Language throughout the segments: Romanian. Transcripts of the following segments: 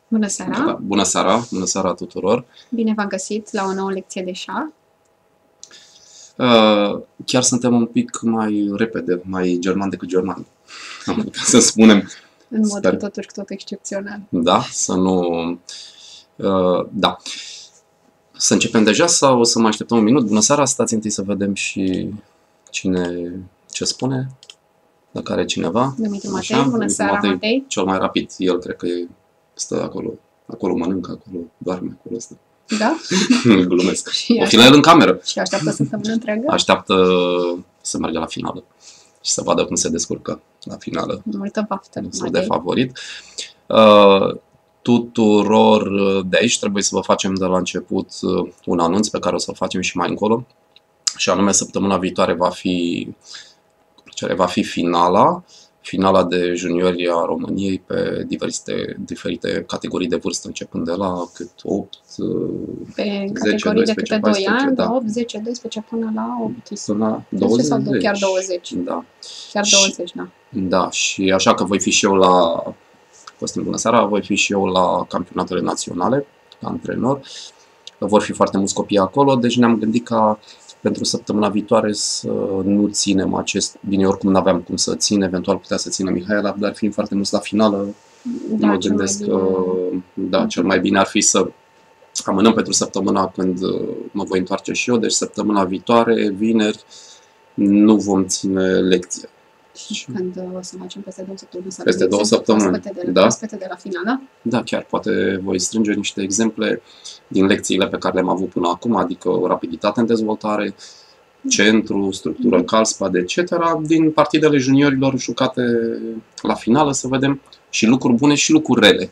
Bună seara! Bună seara! Bună seara tuturor! Bine v-am găsit la o nouă lecție de șah. Chiar suntem un pic mai repede, mai german decât german. Am putea să spunem. În mod Sper. cu totul și cu totul excepțional. Da? Să nu... Da. Să începem deja sau o să mai așteptăm un minut? Bună seara! Stați întâi să vedem și ce spune. Dacă are cineva. Dumitru Matei, Așa, bună Dumitru seara, Matei! Cel mai rapid. El cred că stă acolo. Acolo mănâncă, acolo doarme, acolo stă. Da? Glumesc. Și O fi la el în cameră. Și așteaptă săptămână întreagă? Așteaptă să meargă la finală și să vadă cum se descurcă la finală. Multă baftă, Destul de Matei! favorit. Tuturor de aici trebuie să vă facem de la început un anunț pe care o să-l facem și mai încolo. Și anume, săptămâna viitoare va fi finala de juniori a României pe diferite categorii de vârstă, începând de la cât 8, Pe 10, categorii de 12, câte 2 14, ani, da. 8, 10, 12 până la 18. Până la 20 sau 20. chiar 20? Da. Chiar 20, da. Da, și așa că voi fi și eu la Costin, bună seara, voi fi și eu la campionatele naționale, ca antrenor. Vor fi foarte mulți copii acolo, deci ne-am gândit ca pentru săptămâna viitoare să nu ținem bine, oricum n-aveam cum să țin, eventual putea să țină Mihaela, dar fiind foarte mulți la finală, Da, mă cel mai gândesc bine. că da, cel mai bine ar fi să amânăm pentru săptămâna când mă voi întoarce și eu, deci săptămâna viitoare, vineri, nu vom ține lecție. Când o să facem peste 2 săptămâni? Peste 2 săptămâni, da. Proaspete de la finală? Da, chiar, poate voi strânge niște exemple din lecțiile pe care le-am avut până acum, adică rapiditate în dezvoltare, centru, structură, calspad, etc., din partidele juniorilor jucate la finală, să vedem și lucruri bune și lucruri rele.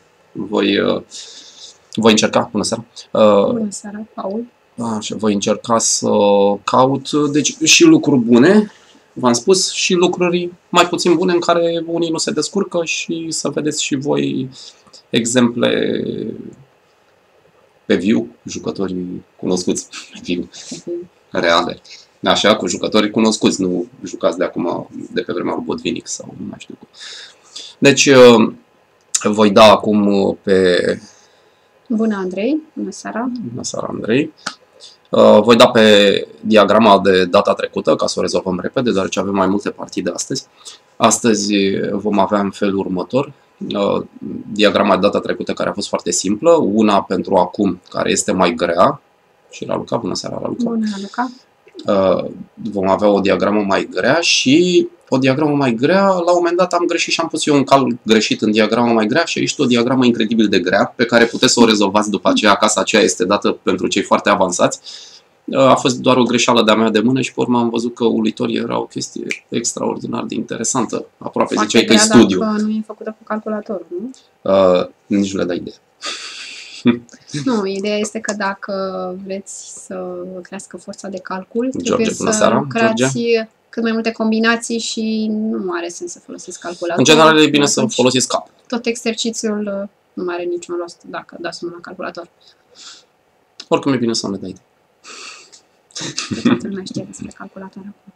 Voi încerca, bună seara, Bună seara, Paul! așa, voi încerca să caut, deci și lucruri bune, v-am spus, și lucruri mai puțin bune în care unii nu se descurcă și să vedeți și voi exemple pe viu, jucătorii cunoscuți pe viu, reale. Așa, cu jucătorii cunoscuți, nu jucați de acum, de pe vremea lui Botvinnik sau nu mai știu cum. Deci, voi da acum pe... Bună, Andrei! Bună seara! Bună seara, Andrei! Voi da pe diagrama de data trecută, ca să o rezolvăm repede, deoarece avem mai multe partide astăzi. Astăzi vom avea în felul următor. Diagrama de data trecută, care a fost foarte simplă, una pentru acum, care este mai grea. Și Raluca, bună seara, Raluca! Bună, Raluca! Vom avea o diagramă mai grea și o diagramă mai grea, la un moment dat am greșit și am pus eu un calcul greșit în diagrama mai grea și aici o diagramă incredibil de grea, pe care puteți să o rezolvați după aceea acasă, aceea este dată pentru cei foarte avansați. A fost doar o greșeală de-a mea de mână și pe urmă am văzut că uluitor era o chestie extraordinar de interesantă. Aproape ziceai că e studiu. Dacă nu e făcută cu calculator, nu? Nici nu le dai idee. Nu, ideea este că dacă vreți să crească forța de calcul, George, trebuie bună să seara, lucrați George. cât mai multe combinații și nu are sens să folosiți calculator. În general e bine să Atunci, folosiți cap. tot exercițiul nu mai are niciun rost dacă dați unul la calculator. Oricum e bine să nu le dai idee. Toată lumea știe despre calculator acum.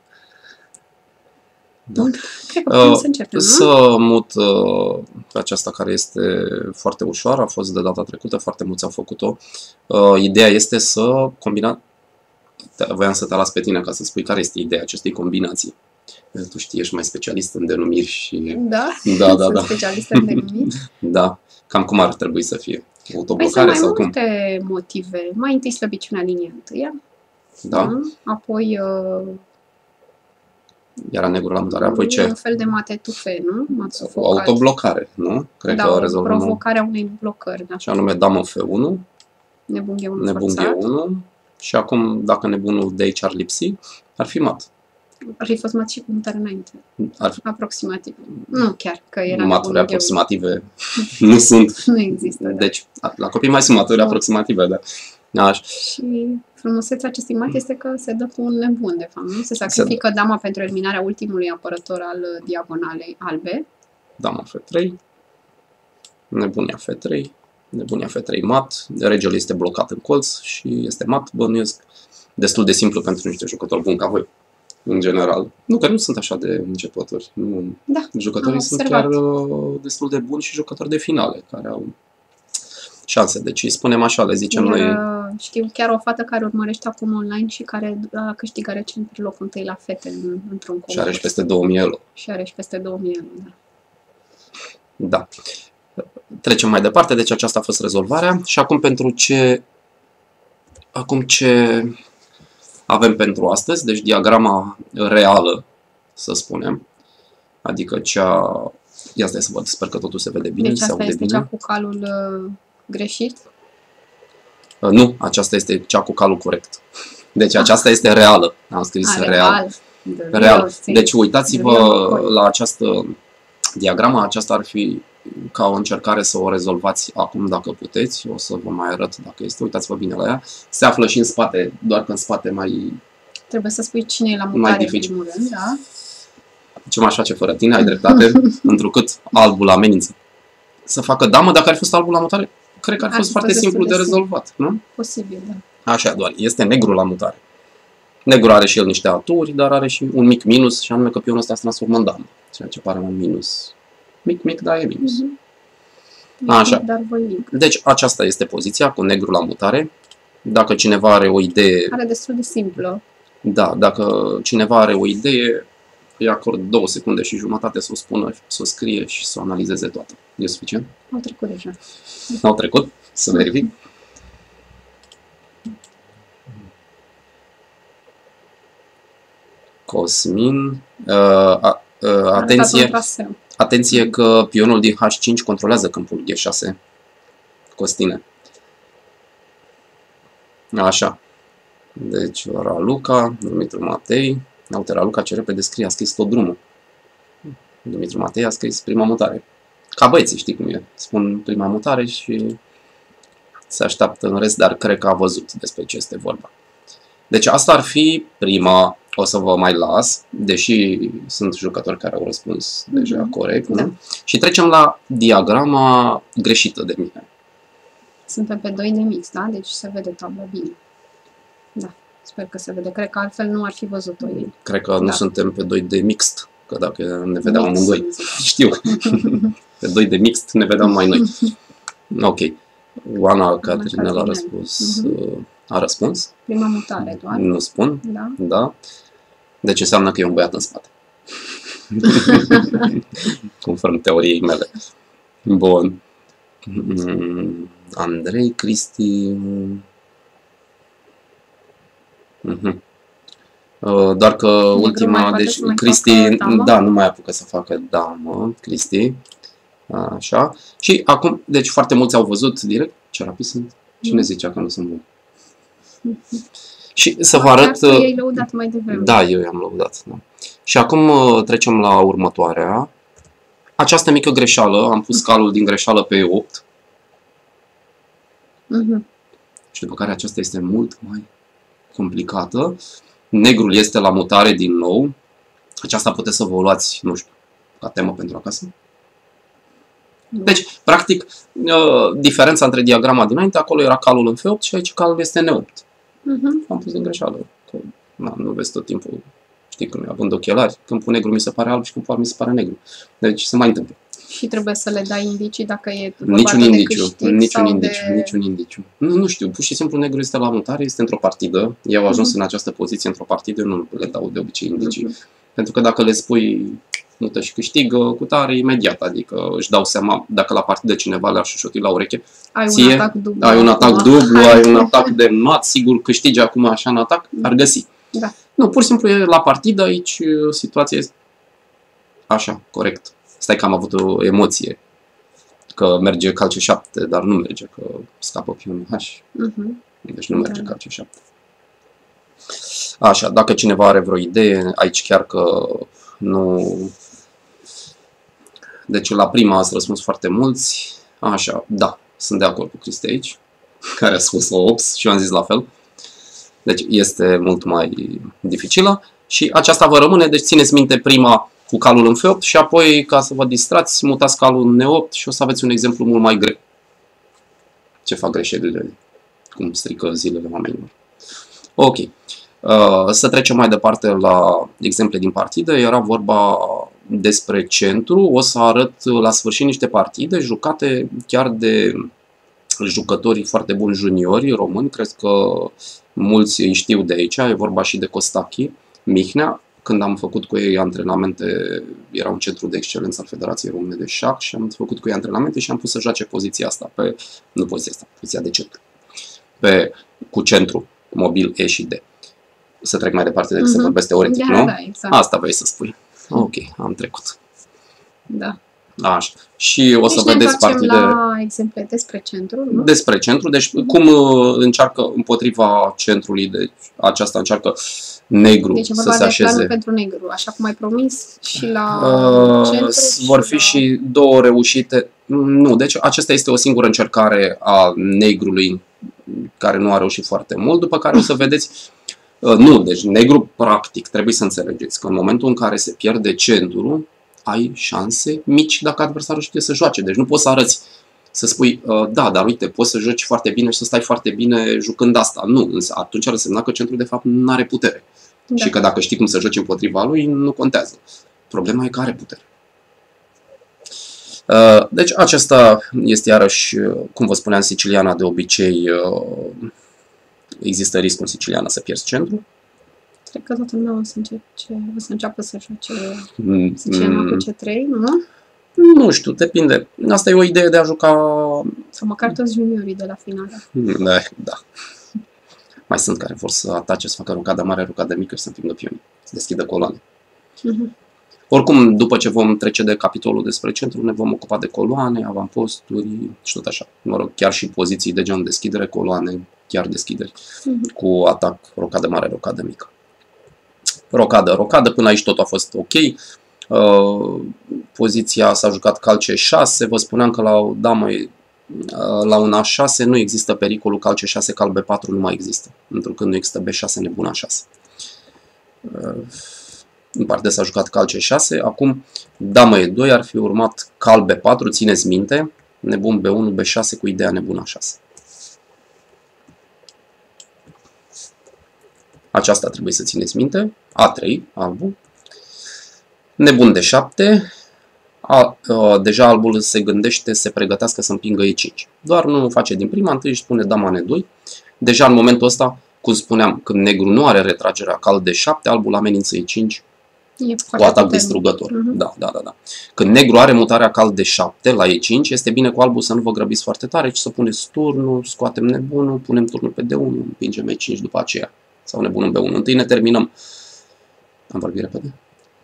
Da. Bun, cred că putem să începem, nu? Să mut pe aceasta care este foarte ușoară, a fost de data trecută, foarte mulți au făcut-o. Ideea este să combina... Voiam să te las pe tine ca să spui care este ideea acestei combinații. Tu știi, ești mai specialist în denumiri și... Da? Da. Sunt specialistă în denumiri. Da. Cam cum ar trebui să fie? Păi sunt Autoblocare mai sau cum? multe motive. Mai întâi slăbiciunea liniei întâia. Da. Apoi Iar negru la mutare. Apoi ce? un fel de matetufe, nu? M-ați sufocat. Autoblocare, nu? Cred Da, că o rezolvăm. provocarea unei blocări. Da. Și anume damă F1, Nebun G1 nebun forțat. G1 și acum, dacă nebunul de aici ar lipsi, ar fi mat. Ar fi fost mat și cu mutare înainte. Ar fi Aproximativ. Nu chiar, că era maturi nebun G1. aproximative nu sunt. Nu există, da. Deci, la copii mai sunt maturi Da. aproximative, da. Așa. Și frumusețea acestui mat este că se dă cu un nebun, de fapt, nu? Se sacrifică dama pentru eliminarea ultimului apărător al diagonalei albe. Dama F3, nebunia F3, nebunia F3 mat, regele este blocat în colț și este mat, bănuiesc destul de simplu pentru niște jucători buni ca voi, în general. Nu, că nu sunt așa de începători. Nu. Da, Jucătorii am sunt observat. chiar destul de buni și jucători de finale, care au șanse. Deci îi spunem așa, le zicem noi. Știu chiar o fată care urmărește acum online și care a câștigat recent locul întâi la fete într-un concurs. Și are și peste 2000 euro. Și are și peste 2000 euro, da. Da. Trecem mai departe, deci aceasta a fost rezolvarea. Și acum ce avem pentru astăzi, deci diagrama reală, să spunem, adică cea... Ia stai să văd, sper că totul se vede bine. Deci se asta aude este bine. cea cu calul greșit? Nu, aceasta este cea cu calul corect. Deci aceasta este reală. Am scris real. Real. Deci uitați-vă la această diagramă, aceasta ar fi ca o încercare să o rezolvați acum dacă puteți. O să vă mai arăt dacă este. Uitați-vă bine la ea. Se află și în spate, doar că în spate mai... Trebuie să spui cine e la mutare în primul rând, da? Ce m-aș face fără tine, ai dreptate, întrucât albul amenință să facă damă. Dacă ar fi fost albul la mutare, cred că ar fi fost foarte simplu de rezolvat, nu? Posibil, da. Așa, doar este negru la mutare. Negru are și el niște aturi, dar are și un mic minus, și anume că pionul ăsta se transformă în damă. Ceea ce pare un minus. Mic, dar e minus. Așa. Dar voinic. Deci aceasta este poziția cu negru la mutare. Dacă cineva are o idee... Are destul de simplă. Da, dacă cineva are o idee, îi acord 2 secunde și jumătate să o spună, să o scrie și să o analizeze toată. E suficient? Au trecut deja. Au trecut? Să verific. Cosmin. Atenție că pionul din H5 controlează câmpul G6. Costine. Așa. Deci Raluca, Dumitru Matei. Uite, Raluca ce repede scrie, a scris tot drumul. Dumitru Matei a scris prima mutare. Ca băieții, știi cum e. Spun prima mutare și se așteaptă în rest, dar cred că a văzut despre ce este vorba. Deci asta ar fi prima. O să vă mai las, deși sunt jucători care au răspuns deja corect. Da. Nu? Și trecem la diagrama greșită de mine. Suntem pe 2 de mix, da? Deci se vede tabla bine. Da, sper că se vede. Cred că altfel nu ar fi văzut-o ei. Cred că nu suntem pe 2 de mixt, că dacă ne vedeam amândoi. Știu. Pe 2 de mixt ne vedeam mai noi. Ok. Oana Caterinel a răspuns. A răspuns. Prima mutare doar. Nu spun. Da. Da. Deci înseamnă că e un băiat în spate. Conform teoriei mele. Bun. Andrei, Cristi... Doar că ultima... Deci Cristi... Da, nu mai apucă să facă damă. Cristi. Așa. Și acum, deci foarte mulți au văzut direct. Ce rapid sunt. Cine zicea că nu sunt bun? Și să vă arăt... I-ai lăudat mai devreme. Da, eu i-am lăudat. Da. Și acum trecem la următoarea. Această mică greșeală, am pus calul din greșeală pe 8. Și după care aceasta este mult mai complicată. Negrul este la mutare din nou. Aceasta puteți să vă o luați, nu știu, ca temă pentru acasă. Deci, practic, diferența între diagrama dinainte, acolo era calul în F8 și aici calul este în E8. Am pus din greșeală. Că, nu vezi tot timpul, știi cum e, având ochelari, câmpul negru mi se pare alb și câmpul alb mi se pare negru. Deci se mai întâmplă. Și trebuie să le dai indicii dacă e niciun indiciu. Nu știu, pur și simplu negru este la mutare, este într-o partidă. Eu au ajuns în această poziție într-o partidă, nu le dau de obicei indicii. Pentru că dacă le spui mută și câștigă cu tare imediat, adică își dau seama dacă la partidă cineva le-a șușotit la ureche. Ai un atac dublu, ai un atac de mat, sigur câștigi acum așa în atac, ar găsi. Da. Nu, pur și simplu e la partidă, aici situația este așa, corect. Stai că am avut o emoție, că merge calce 7, dar nu merge, că scapă pionul H. Deci nu merge calce 7. Așa, dacă cineva are vreo idee, aici chiar că nu... Deci la prima ați răspuns foarte mulți. Așa, da, sunt de acord cu Cristi aici, care a spus la 8 și eu am zis la fel. Deci este mult mai dificilă și aceasta vă rămâne, deci țineți minte prima cu calul în F8 și apoi, ca să vă distrați, mutați calul în E8 și o să aveți un exemplu mult mai greu. Ce fac greșelile, cum strică zilele oamenilor. Ok. Să trecem mai departe la exemple din partidă. Era vorba despre centru. O să arăt la sfârșit niște partide jucate chiar de jucătorii foarte buni juniori români, cred că mulți îi știu de aici, e vorba și de Costachi, Mihnea. Când am făcut cu ei antrenamente, era un centru de excelență al Federației Române de Șah și am făcut cu ei antrenamente și am pus să joace poziția asta, nu poziția asta, poziția de centru, cu centru, mobil E și D. Să trec mai departe decât să vorbesc teoretic, nu? Da, exact. Asta vrei să spui. Ok, am trecut. Da. Așa. Și o să vedeți partii la exemple despre centru, nu? Despre centru, deci cum încearcă împotriva centrului, deci aceasta încearcă negru deci, să se așeze. Planul pentru negru, așa cum ai promis și la centru. Vor fi și două reușite. Nu, deci acesta este o singură încercare a negrului care nu a reușit foarte mult, după care o să vedeți. Nu, deci negru practic, trebuie să înțelegeți că în momentul în care se pierde centrul, ai șanse mici dacă adversarul știe să joace. Deci nu poți să arăți, să spui, da, dar uite, poți să joci foarte bine și să stai foarte bine jucând asta. Nu, însă atunci ar însemna că centrul de fapt nu are putere. Da. Și că dacă știi cum să joci împotriva lui, nu contează. Problema e că are putere. Deci aceasta este iarăși, cum vă spuneam, siciliana de obicei, există riscul siciliana să pierzi centrul. Cred că toată lumea o să înceapă să joace siciliana cu C3, nu? Nu știu, depinde. Asta e o idee de a juca... Sau măcar toți juniorii de la finală. Da. Mai sunt care vor să atace, să facă rocada mare, rocada mică și să împingă pionii, să deschidă coloane. Oricum, după ce vom trece de capitolul despre centru, ne vom ocupa de coloane, avamposturi și tot așa. Mă rog, chiar și poziții de gen deschidere, coloane, chiar deschideri, cu atac, rocadă mare, rocadă mică. Rocadă, până aici totul a fost ok. Poziția s-a jucat cal C6, vă spuneam că la o damă, la un A6 nu există pericolul cal C6, cal B4 nu mai există, pentru că nu există B6, nebun A6. În parte s-a jucat cal C6, acum damă E2 ar fi urmat cal B4, țineți minte, nebun B1, B6 cu ideea nebun A6. Aceasta trebuie să țineți minte, A3, albul, nebun D7, deja albul se gândește, se pregătească să împingă E5. Doar nu face din prima, întâi își spune dama N2. Deja în momentul ăsta, cum spuneam, când negru nu are retragerea cal D7, albul amenință E5 cu atac distrugător. Da. Când negru are mutarea cal D7 la E5, este bine cu albul să nu vă grăbiți foarte tare, ci să puneți turnul, scoatem nebunul, punem turnul pe D1, împingem E5 după aceea. Sau nebunul B1. Întâi ne terminăm. Am vorbit repede?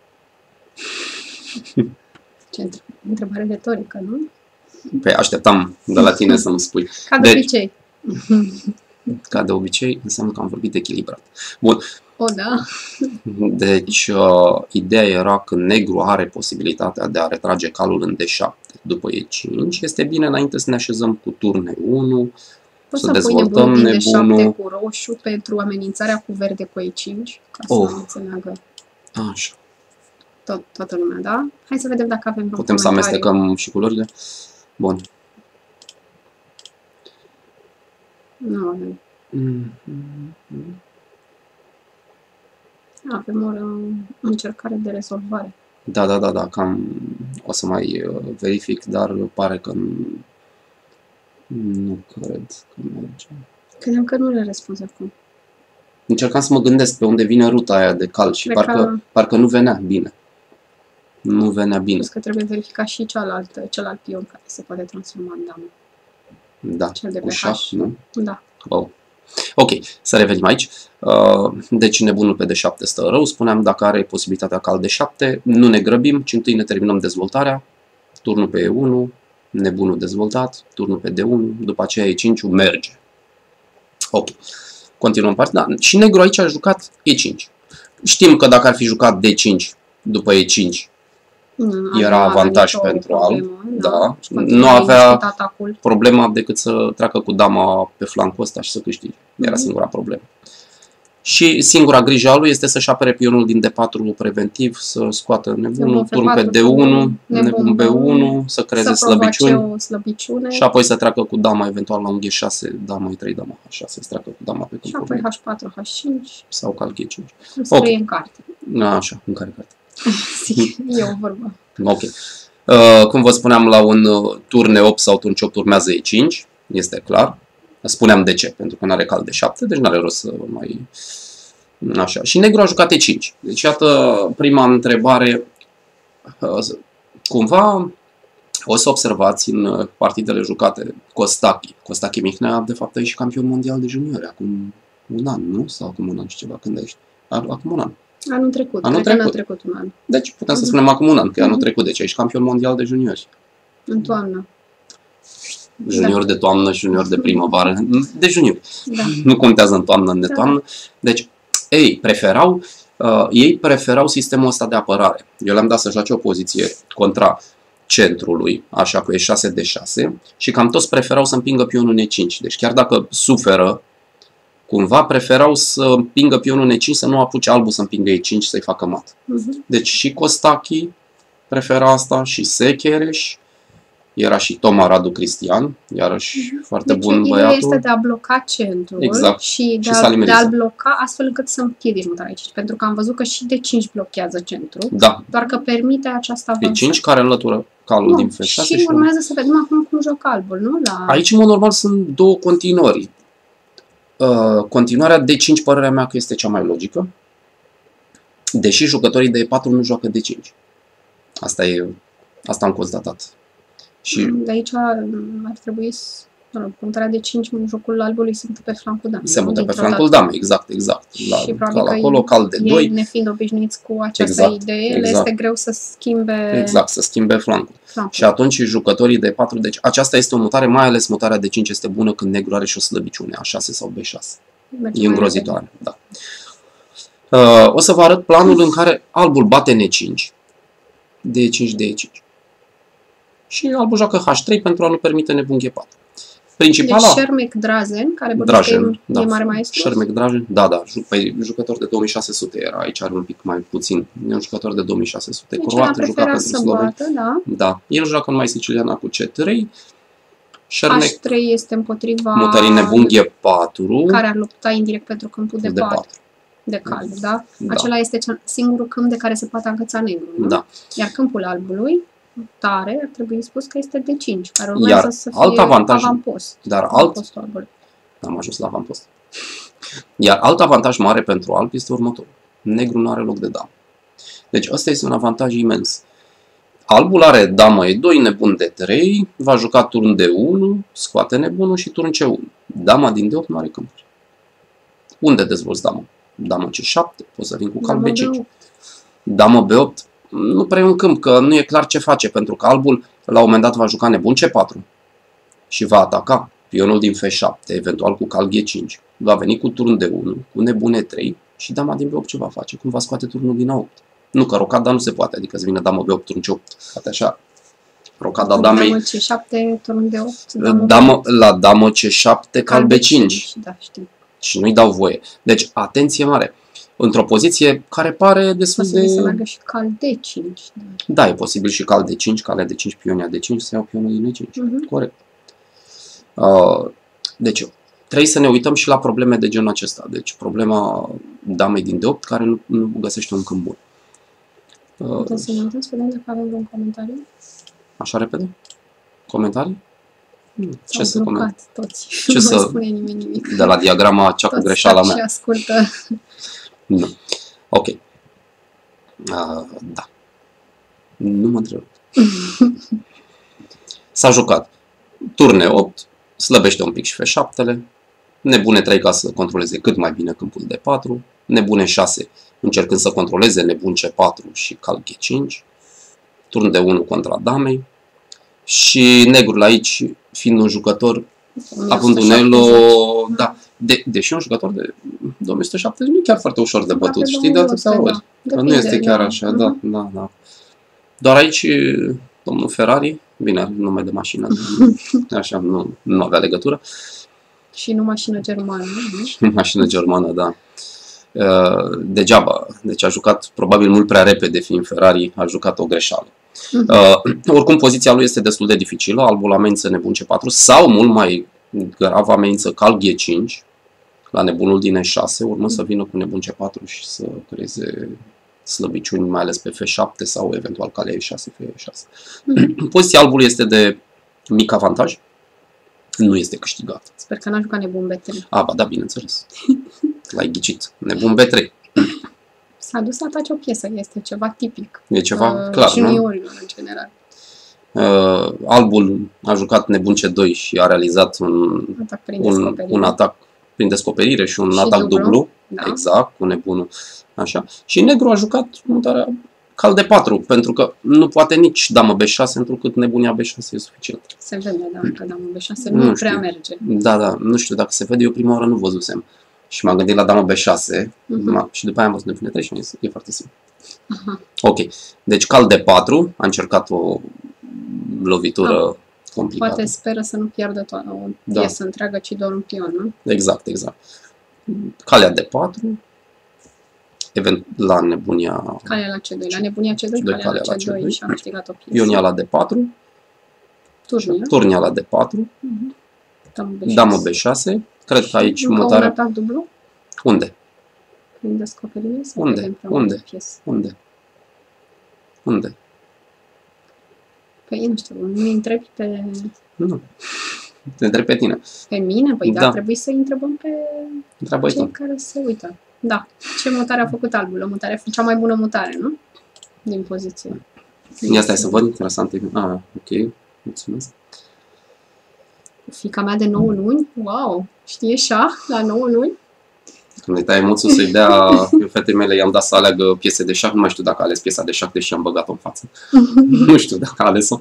Ce întrebare retorică, nu? Păi așteptam de la tine să-mi spui. Ca de obicei. Ca de obicei, înseamnă că am vorbit echilibrat. Bun. Da. Deci, ideea era că negru are posibilitatea de a retrage calul în D7 după E5. Este bine înainte să ne așezăm cu turn E1, să dezvoltăm nebunul. Cu roșu pentru amenințarea cu verde cu E5, ca să înțeleagă. Așa. Toată lumea, da? Hai să vedem dacă avem putem să amestecăm și culorile? Bun. Nu avem. Avem o încercare de rezolvare. Da, cam o să mai verific, dar pare că nu cred că merge. Credeam că nu le răspunzi acum. Încercam să mă gândesc pe unde vine ruta aia de cal și parcă nu venea bine. Nu venea bine. Că trebuie verificat și celălalt pion care se poate transforma în damă. Da, cel de cu șah, nu? Da. Oh. Ok, să revenim aici. Deci nebunul pe D7 stă rău. Spuneam, dacă are posibilitatea cal D7, nu ne grăbim, ci întâi ne terminăm dezvoltarea. Turnul pe E1, nebunul dezvoltat, turnul pe D1, după aceea E5 merge. Ok, continuăm partea. Da. Și negru aici a jucat E5. Știm că dacă ar fi jucat D5 după E5, era avantaj pentru alb. Da. Nu avea problema decât să treacă cu dama pe flancul ăsta și să câștige. Era singura problemă. Și singura grijă a lui este să-și apere pionul din D4 preventiv, să scoată nebunul, turn pe D1, nebun B1, să creeze slăbiciune și apoi să treacă cu dama eventual la un G6, dama E3, dama H6, să treacă cu dama pe și apoi H4, H5 sau cal G5. Scrie în carte. Așa, în care carte? E o vorbă. Ok. Cum vă spuneam, la un turn E8 sau turn C8 urmează E5. este clar. Spuneam de ce, pentru că nu are cal de 7, deci nu are rost să mai... Așa. Și negru a jucat E5. Deci, iată, prima întrebare. Cumva, o să observați în partidele jucate Costache Mihnea, de fapt, e și campion mondial de juniori, acum un an, nu? Sau acum un an și ceva, când ești? Acum un an. Anul trecut. Anul trecut. Trecut un an. Deci, putem să spunem acum un an, că e anul trecut, deci ești campion mondial de juniori. În toamnă. Junior de toamnă, junior de primăvară, de juniori. Da. Nu contează în toamnă, în netoamnă. Deci, ei preferau sistemul ăsta de apărare. Eu le-am dat să joace o poziție contra centrului, așa că e 6 de 6 și cam toți preferau să împingă pionul N5. Deci chiar dacă suferă, cumva preferau să împingă pionul N5, să nu apuce albul să împingă E5 să-i facă mat. Deci și Costache prefera asta, și Sechereș, era și Toma Radu Cristian, iarăși foarte bun băiatul. Ideea este de a bloca centrul și de a-l bloca astfel încât să împiedici mutarea E5. Pentru că am văzut că și D5 blochează centrul, doar că permite această avansare. E5 care înlătură calul din F6. Și urmează să vedem acum cum joc albul, nu? Aici, în mod normal, sunt două continuări. Continuarea D5, părerea mea că este cea mai logică, deși jucătorii de E4 nu joacă D5. Asta am constatat. Și de aici ar trebui să... Punctarea de 5 în jocul albului se mută pe flancul damei. Se mută pe flancul damei, exact. Și probabil că acolo, cal de 2. Nefiind obișnuiți cu această idee, le este greu să schimbe... să schimbe flancul. Și atunci jucătorii de 4, deci aceasta este o mutare, mai ales mutarea de 5 este bună când negru are și o slăbiciune, A6 sau B6. E îngrozitoare, da. O să vă arăt planul în care albul bate N5, D5, D5. Și albul joacă H3 pentru a nu permite nebun G4. Principala... Deci Șermec Drazen, care Drazen, e mare maestru. Șermec Drazen, da. Jucător de 2600 era, aici are un pic mai puțin. E un jucător de 2600. Deci croat, juca pentru sloveni. Da. El joacă numai siciliana cu C3. Șermec, H3 este împotriva... Mutării nebun G4. Care ar lupta indirect pentru câmpul de 4. De calb, da? Acela este singurul câmp de care se poate agăța negru, nu? Da. Iar câmpul albului tare, ar trebui spus că este de 5, care urmează să fie avampost. Am ajuns la avampost. Iar alt avantaj mare pentru alb este următorul. Negru nu are loc de damă. Deci ăsta este un avantaj imens. Albul are damă E2, nebun D3, va juca turn D1, scoate nebunul și turn C1. Dama din D8 nu are câmpuri. Unde dezvolți damă? Damă C7, poți să vin cu cal B5. Damă B8. Nu prea e un câmp, că nu e clar ce face, pentru că albul la un moment dat va juca nebun C4 și va ataca pionul din F7, eventual cu cal G5. Va veni cu turn D1, cu nebun E3 și dama din B8 ce va face? Cum va scoate turnul din A8? Nu, că rocada nu se poate, adică îți vine dama B8, turn C8, poate așa. Rocada damei... Damă C7, turn D8, la damă C7, cal B5. Da, știu. Și nu-i dau voie. Deci, atenție mare! Într-o poziție care pare destul de... Posibil să meargă și cal D5. Da, e posibil și cal D5, calea D5, pionia D5, să iau pionul din E5. Corect. Deci, trebuie să ne uităm și la probleme de genul acesta. Deci, problema damei din D8, care nu găsește un câmp bun. Putem să ne uităm, să vedem dacă avem un comentariu? Așa repede? Comentarii? Ce să comentăm? Toți. Ce să... spune nimeni nimic. De la diagrama cea cu greșeala mea. Și ascultă. Nu. Ok. Da. Nu mă întreb. S-a jucat. Turne 8, slăbește un pic și F7-le. Nebune 3 ca să controleze cât mai bine câmpul de 4. Nebune 6 încercând să controleze nebun C4 și cal G5. Turn de 1 contra damei. Și negrul aici, fiind un jucător, având un elo, da, deși un jucător de 2170 nu e chiar foarte ușor de bătut, știi, de atâtea ori. Nu este chiar așa, da. Doar aici, domnul Ferrari, bine, nume de mașină, așa, nu avea legătură. Și nu mașină germană. Mașină germană, da. Degeaba, deci a jucat probabil mult prea repede, fiind Ferrari, a jucat o greșeală. Oricum, poziția lui este destul de dificilă, albul amenință nebun C4 sau mult mai grav amenință cal G5 la nebunul din E6, urmă să vină cu nebun C4 și să creeze slăbiciuni, mai ales pe F7 sau eventual calea E6, F6. Poziția albului este de mic avantaj. Nu este câștigat. Sper că n-a jucat nebun B3. Ba da, bineînțeles. L-ai ghicit. Nebun B3. S-a dus să atace o piesă, este ceva tipic. E ceva clar, nu? Juniorilor, în general. Albul a jucat nebun C2 și a realizat un atac prin descoperire și un atac dublu. Da. Exact, cu nebunul. Așa. Și negru a jucat mutarea cal de 4, pentru că nu poate nici damă B6, întrucât nebunia B6 e suficient. Se vede, da, că damă B6 nu prea merge. Da, nu știu dacă se vede, eu prima oară nu văzusem. Și m-am gândit la damă B6 și după aia am văzut nebune 3 și am zis, e foarte simplu. Ok, deci cal de 4, a încercat o lovitură complicată. Poate speră să nu piardă o piesă întreagă, ci doar un pion, nu? Exact. Calea de 4, la nebunia... Calea la C2, la nebunia C2, calea la C2 și a câștigat o piesă. Ionia la D4, turnia la D4, damă B6, cred că aici mutarea... un atac dublu? Unde? Prin descoperire? Unde? Păi nu știu, nu-i întrebi pe... Nu, te întreb pe tine. Pe mine? Păi da, trebuie să-i întrebăm pe cei care se uită. Da. Ce mutare a făcut albul? Cea mai bună mutare, nu? Din poziție. Ia stai să văd, interesant. Ok, mulțumesc. Fiica mea de 9 luni, wow, știe șah la 9 luni? Când îi tai emoțul să-i dea, eu fetei mele i-am dat să aleagă piese de șah, nu mai știu dacă a ales piesa de șah, deși am băgat-o în față. Nu știu dacă a ales-o.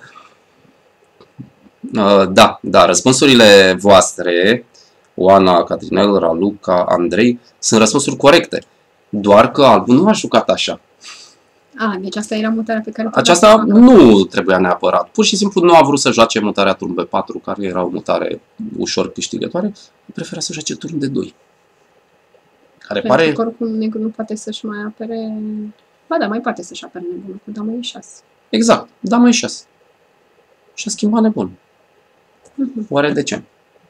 Da, răspunsurile voastre, Oana, Catrinel, Raluca, Andrei, sunt răspunsuri corecte. Doar că albul nu a jucat așa. Deci asta era mutarea pe care... Aceasta nu trebuia neapărat. Pur și simplu nu a vrut să joace mutarea turn B4, care era o mutare ușor câștigătoare. Prefera să joace turn D2. Care pentru că oricum negru nu poate să-și mai apere... Ba da, mai poate să-și apere nebunul cu dama E6. Exact, dama E6. Și a schimbat nebun. Oare de ce?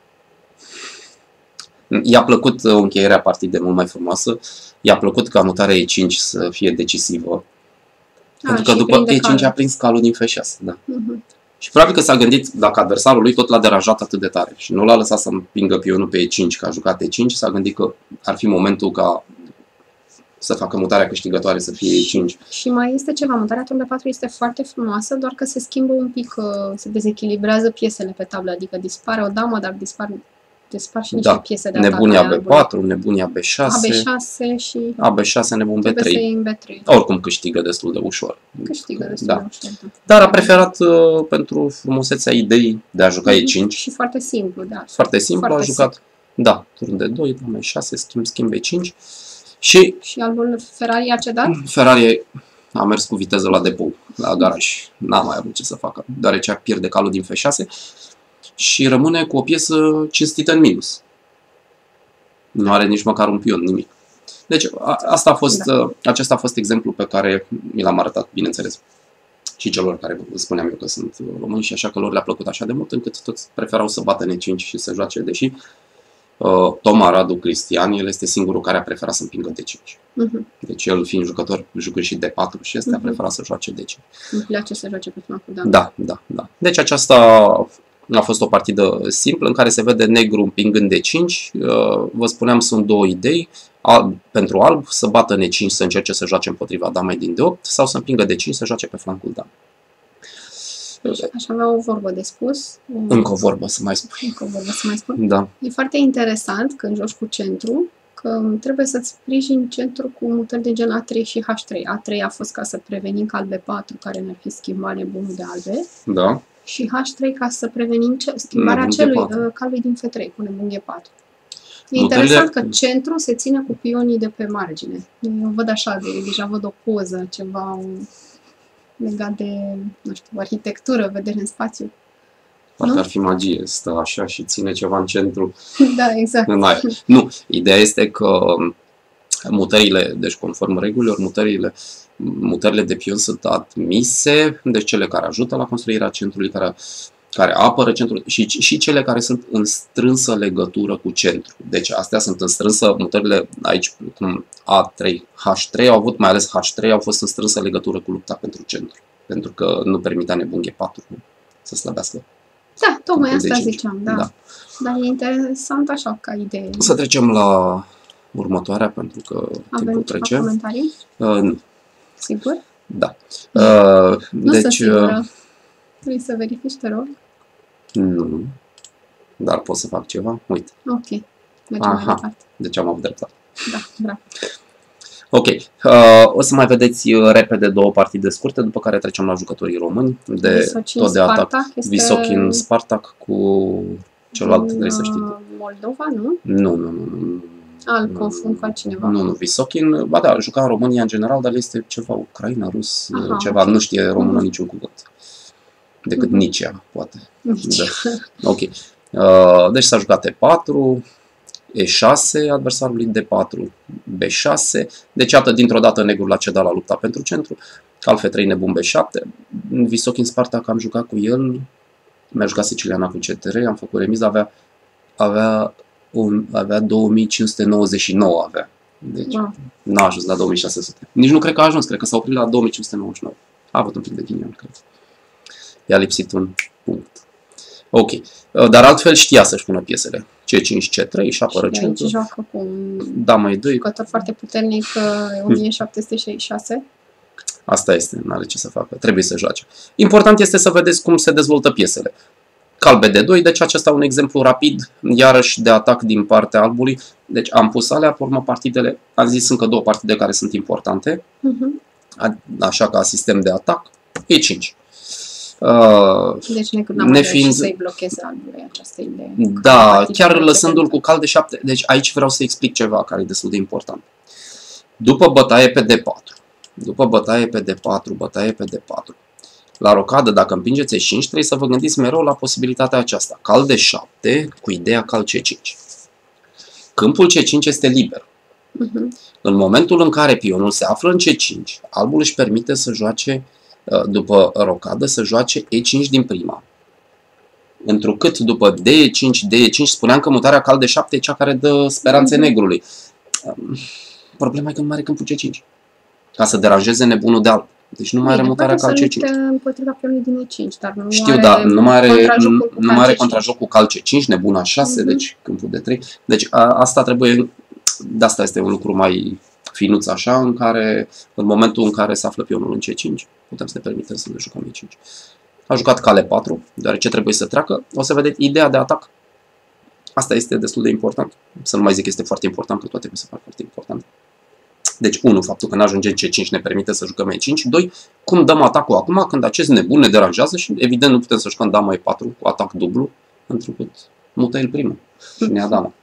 I-a plăcut încheierea partidei mult mai frumoasă. I-a plăcut ca mutarea E5 să fie decisivă. Pentru că după E5 a prins calul din F6. Da. Și probabil că s-a gândit, dacă adversarul lui tot l-a deranjat atât de tare și nu l-a lăsat să împingă pionul pe E5, că a jucat E5, s-a gândit că ar fi momentul ca să facă mutarea câștigătoare să fie E5. Și mai este ceva, mutarea turn B4 este foarte frumoasă, doar că se schimbă un pic, se dezechilibrează piesele pe tablă, adică dispare o damă, dar dispar și niște piese de atac. Nebunia B4, nebunia B6, AB6 și AB6, nebun B3. Trebuie să iei în B3. Oricum câștigă destul de ușor. Câștigă destul de ușor, da. Dar a preferat pentru frumusețea ideii de a juca E5. Și foarte simplu, da. Foarte simplu, a jucat, turn de 2, dama E6, schimb E5. Și albul Ferrari a cedat? Ferrari a mers cu viteză la depou, la garaj. N-a mai avut ce să facă, deoarece pierde calul din F6 și rămâne cu o piesă cinstită în minus. Nu are nici măcar un pion, nimic. Deci acesta a fost exemplul pe care mi l-am arătat, bineînțeles, și celor care spuneam eu că sunt români și așa că lor le-a plăcut așa de mult încât toți preferau să bată în E5 și să joace, deși Toma Radu Cristian, el este singurul care a preferat să împingă D5. Deci el fiind jucător, jucând și D4 și este a preferat să joace D5. Îmi place să joace pe flancul, da. Deci aceasta a fost o partidă simplă în care se vede negru împingând D5. Vă spuneam, sunt două idei. Pentru alb, să bată în E5, să încerce să joace împotriva damei din D8 sau să împingă D5, să joace pe flancul damei. Aș avea o vorbă de spus. Încă o vorbă să mai spun. Da. E foarte interesant când joci cu centru, că trebuie să-ți sprijini centru cu mutări de gen A3 și H3. A3 a fost ca să prevenim cal B4, care ne-ar fi schimbat nebunul de albe. Da. Și H3 ca să prevenim schimbarea calului din F3 cu nebun G4. E interesant că centru se ține cu pionii de pe margine. Eu văd așa, deja văd o poză, ceva legat de, nu știu, arhitectură, vedere în spațiu. Parcă ar fi magie, stă așa și ține ceva în centru. Da, exact. Nu, ideea este că mutările, deci conform regulilor, mutările de pion sunt admise, deci cele care ajută la construirea centrului, care apără centrul și cele care sunt în strânsă legătură cu centru. Deci astea sunt în strânsă, mutările aici, cum A3, H3 au avut, mai ales H3, au fost în strânsă legătură cu lupta pentru centru. Pentru că nu permitea nebun G4 să slăbească Da, tocmai asta ziceam, da. Dar e interesant așa ca idee. Să trecem la următoarea, pentru că timpul trece. Avem comentarii? Nu. Sigur? Da. Nu sunt sigură. Vrei să verifici, te rog? Nu. Dar pot să fac ceva? Uite. Ok. Mergem mai departe. Deci am avut dreptate. Da, bravo. Ok. O să mai vedeți repede două partide scurte, după care trecem la jucătorii români. Tot de atac. Visochin Spartak cu celălalt, trebuie să știi. Moldova, nu? Nu. Îl confund cu altcineva. Nu, Visochin, ba da, juca în România în general, dar este ceva Ucraina, rus, ceva, okay. Nu știe română niciun cuvânt. Decât Nicea, poate. Da. Ok. Deci s-a jucat E4, E6 adversarului, D4, B6. Deci, iată, dintr-o dată negrul a cedat la lupta pentru centru. Cal F3, nebun B7. Visochin Spartak, am jucat cu el. Mi-a jucat siciliana cu C3, am făcut remis, avea 2599 avea. Deci n-a ajuns la 2600. Nici nu cred că a ajuns, cred că s-a oprit la 2599. A avut un pic de ghinion, cred. I-a lipsit un punct. Ok. Dar altfel știa să-și pună piesele. C5, C3 și apără centru. Și joacă cu un jucător foarte puternic, 1766. Asta este, n-are ce să facă. Trebuie să joace. Important este să vedeți cum se dezvoltă piesele. Cal BD2, deci acesta un exemplu rapid, iarăși de atac din partea albului. Deci am pus alea, pe urmă partidele, am zis încă două partide care sunt importante, așa ca sistem de atac, E5. Deci n-am reușit să-i blocheze albului această idee. Da, chiar lăsându-l cu cal de 7, deci aici vreau să explic ceva care e destul de important. După bătaie pe D4, la rocadă, dacă împingeți E5, trebuie să vă gândiți mereu la posibilitatea aceasta. Cal de 7 cu ideea cal C5. Câmpul C5 este liber. În momentul în care pionul se află în C5, albul își permite să joace, după rocadă, să joace E5 din prima. Întrucât după D5, spuneam că mutarea cal de 7 e cea care dă speranțe negrului. Problema e că nu mai are câmpul C5. Ca să deranjeze nebunul de alb. Deci nu mai are mutarea cal C5. Împotriva pionului din E5, dar nu știu, nu mai are contrajoc cu cal C5, nebuna 6, deci câmpul de 3. Deci asta trebuie, de asta este un lucru mai finuț așa, în care în momentul în care se află pionul în C5, putem să ne permitem să ne jucăm E5. A jucat cale 4, deoarece trebuie să treacă. O să vedeți ideea de atac. Asta este destul de important. Să nu mai zic că este foarte important, că toate mi se fac foarte important. Deci, 1. Faptul că nu ajungem C5 ne permite să jucăm E5. 2. Cum dăm atacul acum când acest nebun ne deranjează și evident nu putem să jucăm dama E4 cu atac dublu, pentru că mută el primul și ne ia dama.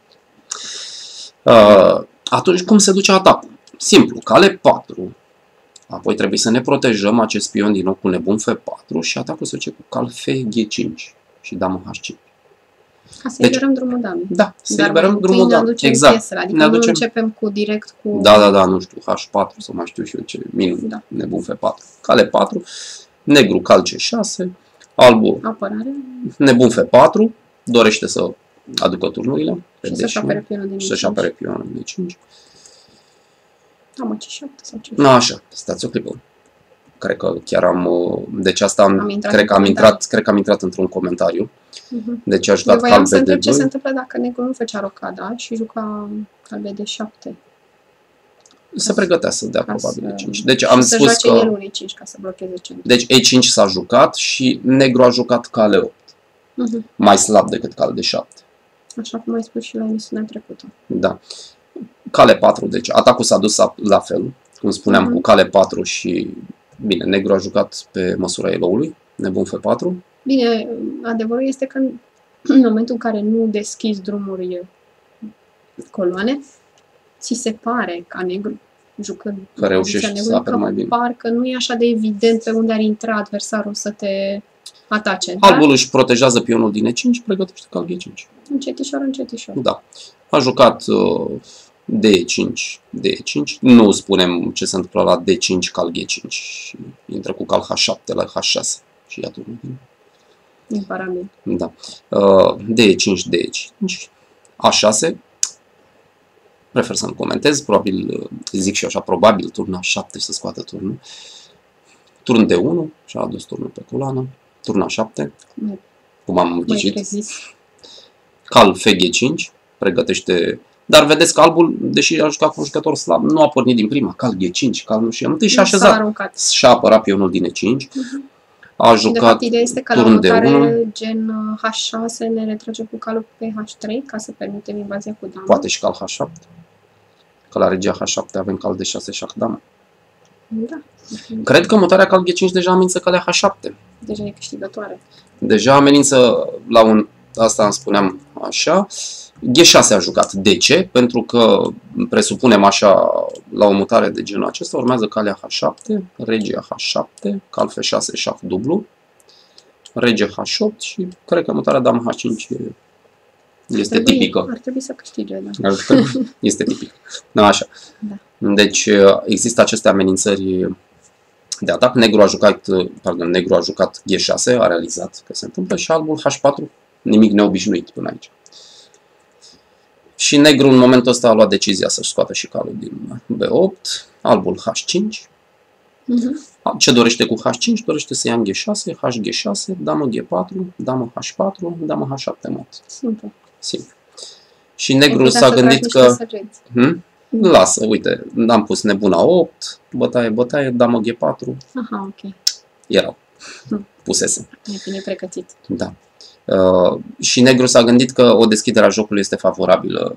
Atunci, cum se duce atacul? Simplu, cale 4. Apoi trebuie să ne protejăm acest pion din nou cu nebun F4 și atacul se duce cu cal F G5 și damă H5. Ca să eliberăm drumul damei. Da, să eliberăm drumul damei. Exact. Piesele, adică nu începem direct cu... Da, nu știu, H4 sau mai știu și eu ce, minun, nebun F4. Cale 4, negru cal C6, albul apărare. Nebun F4, dorește să aducă turnurile. Și să-și apere pionul din E5. Să-și apere pionul din E5. Am C7 sau ce? Nu, așa, stați o clipă. Cred că chiar deci asta cred că am intrat într-un comentariu. Deci a jucat cal BD2. Să întreb ce se întâmplă dacă negru nu făcea rocada și juca cal BD7. Se pregătea să dea probabil E5. Deci am spus că el un E5 ca să blocheze centrul. Deci E5 s-a jucat și negru a jucat cale 8. Mai slab decât cal de 7. Așa cum ai spus și la emisiunea trecută. Da. Cale 4, deci atacul s-a dus la fel, cum spuneam, cu cale 4 și, bine, negru a jucat pe măsura eloului, nebun F4. Bine, adevărul este că în momentul în care nu deschizi drumuri coloane, ți se pare ca negru, jucând că reușești să aperi mai bine. Parcă nu e așa de evident pe unde ar intra adversarul să te atace. Albul își protejează pionul din E5, pregătește cal G5. Încetișor. Da. A jucat D5. Nu spunem ce se întâmplă la D5, cal G5. Intră cu cal H7 la H6. Și ia turnul. Imparabil. Da. D5. A6. Prefer să nu comentez. Probabil, zic și așa, probabil turn A7 să scoată turnul. Turn D1 și a adus turnul pe coloană. Turn A7. cum am Mai ghicit. prezis. Cal FG5, pregătește. Dar vedeți că albul, deși a jucat cu un jucător slab, nu a pornit din prima. Cal G5, cal nu știu. Întâi și-a așezat. Și-a apărat pionul din E5. A jucat. De fapt, ideea este că la turn de următoare, gen H6, ne retrage cu calul pe H3 ca să permitem invazia cu dama. Poate și cal H7. Că la regia H7 avem cal D6 șah damă. Da. Cred că mutarea cal G5 deja amenință calea H7. Deja e câștigătoare. Deja amenință la un... Asta îmi spuneam așa. G6 a jucat. De ce? Pentru că presupunem așa, la o mutare de genul acesta, urmează calea H7, regia H7, cal F6, șah dublu, rege H8 și cred că mutarea dama H5 este tipică. Ar trebui să câștige, da. Este tipică. Da, așa. Da. Deci există aceste amenințări de atac. Negru a jucat G6, a realizat că se întâmplă și albul H4, nimic neobișnuit până aici. Și negru în momentul ăsta a luat decizia să-și scoată și calul din B8, albul H5. Ce dorește cu H5? Dorește să ia în G6, HG6, damă G4, damă H4, damă H7 mod. Simplu. Și negru s-a gândit că... Lasă, uite, am pus nebuna 8, bătaie, damă G4. Aha, ok. Erau. Pusese. E bine pregătit. Da. Și negru s-a gândit că o deschidere a jocului este favorabilă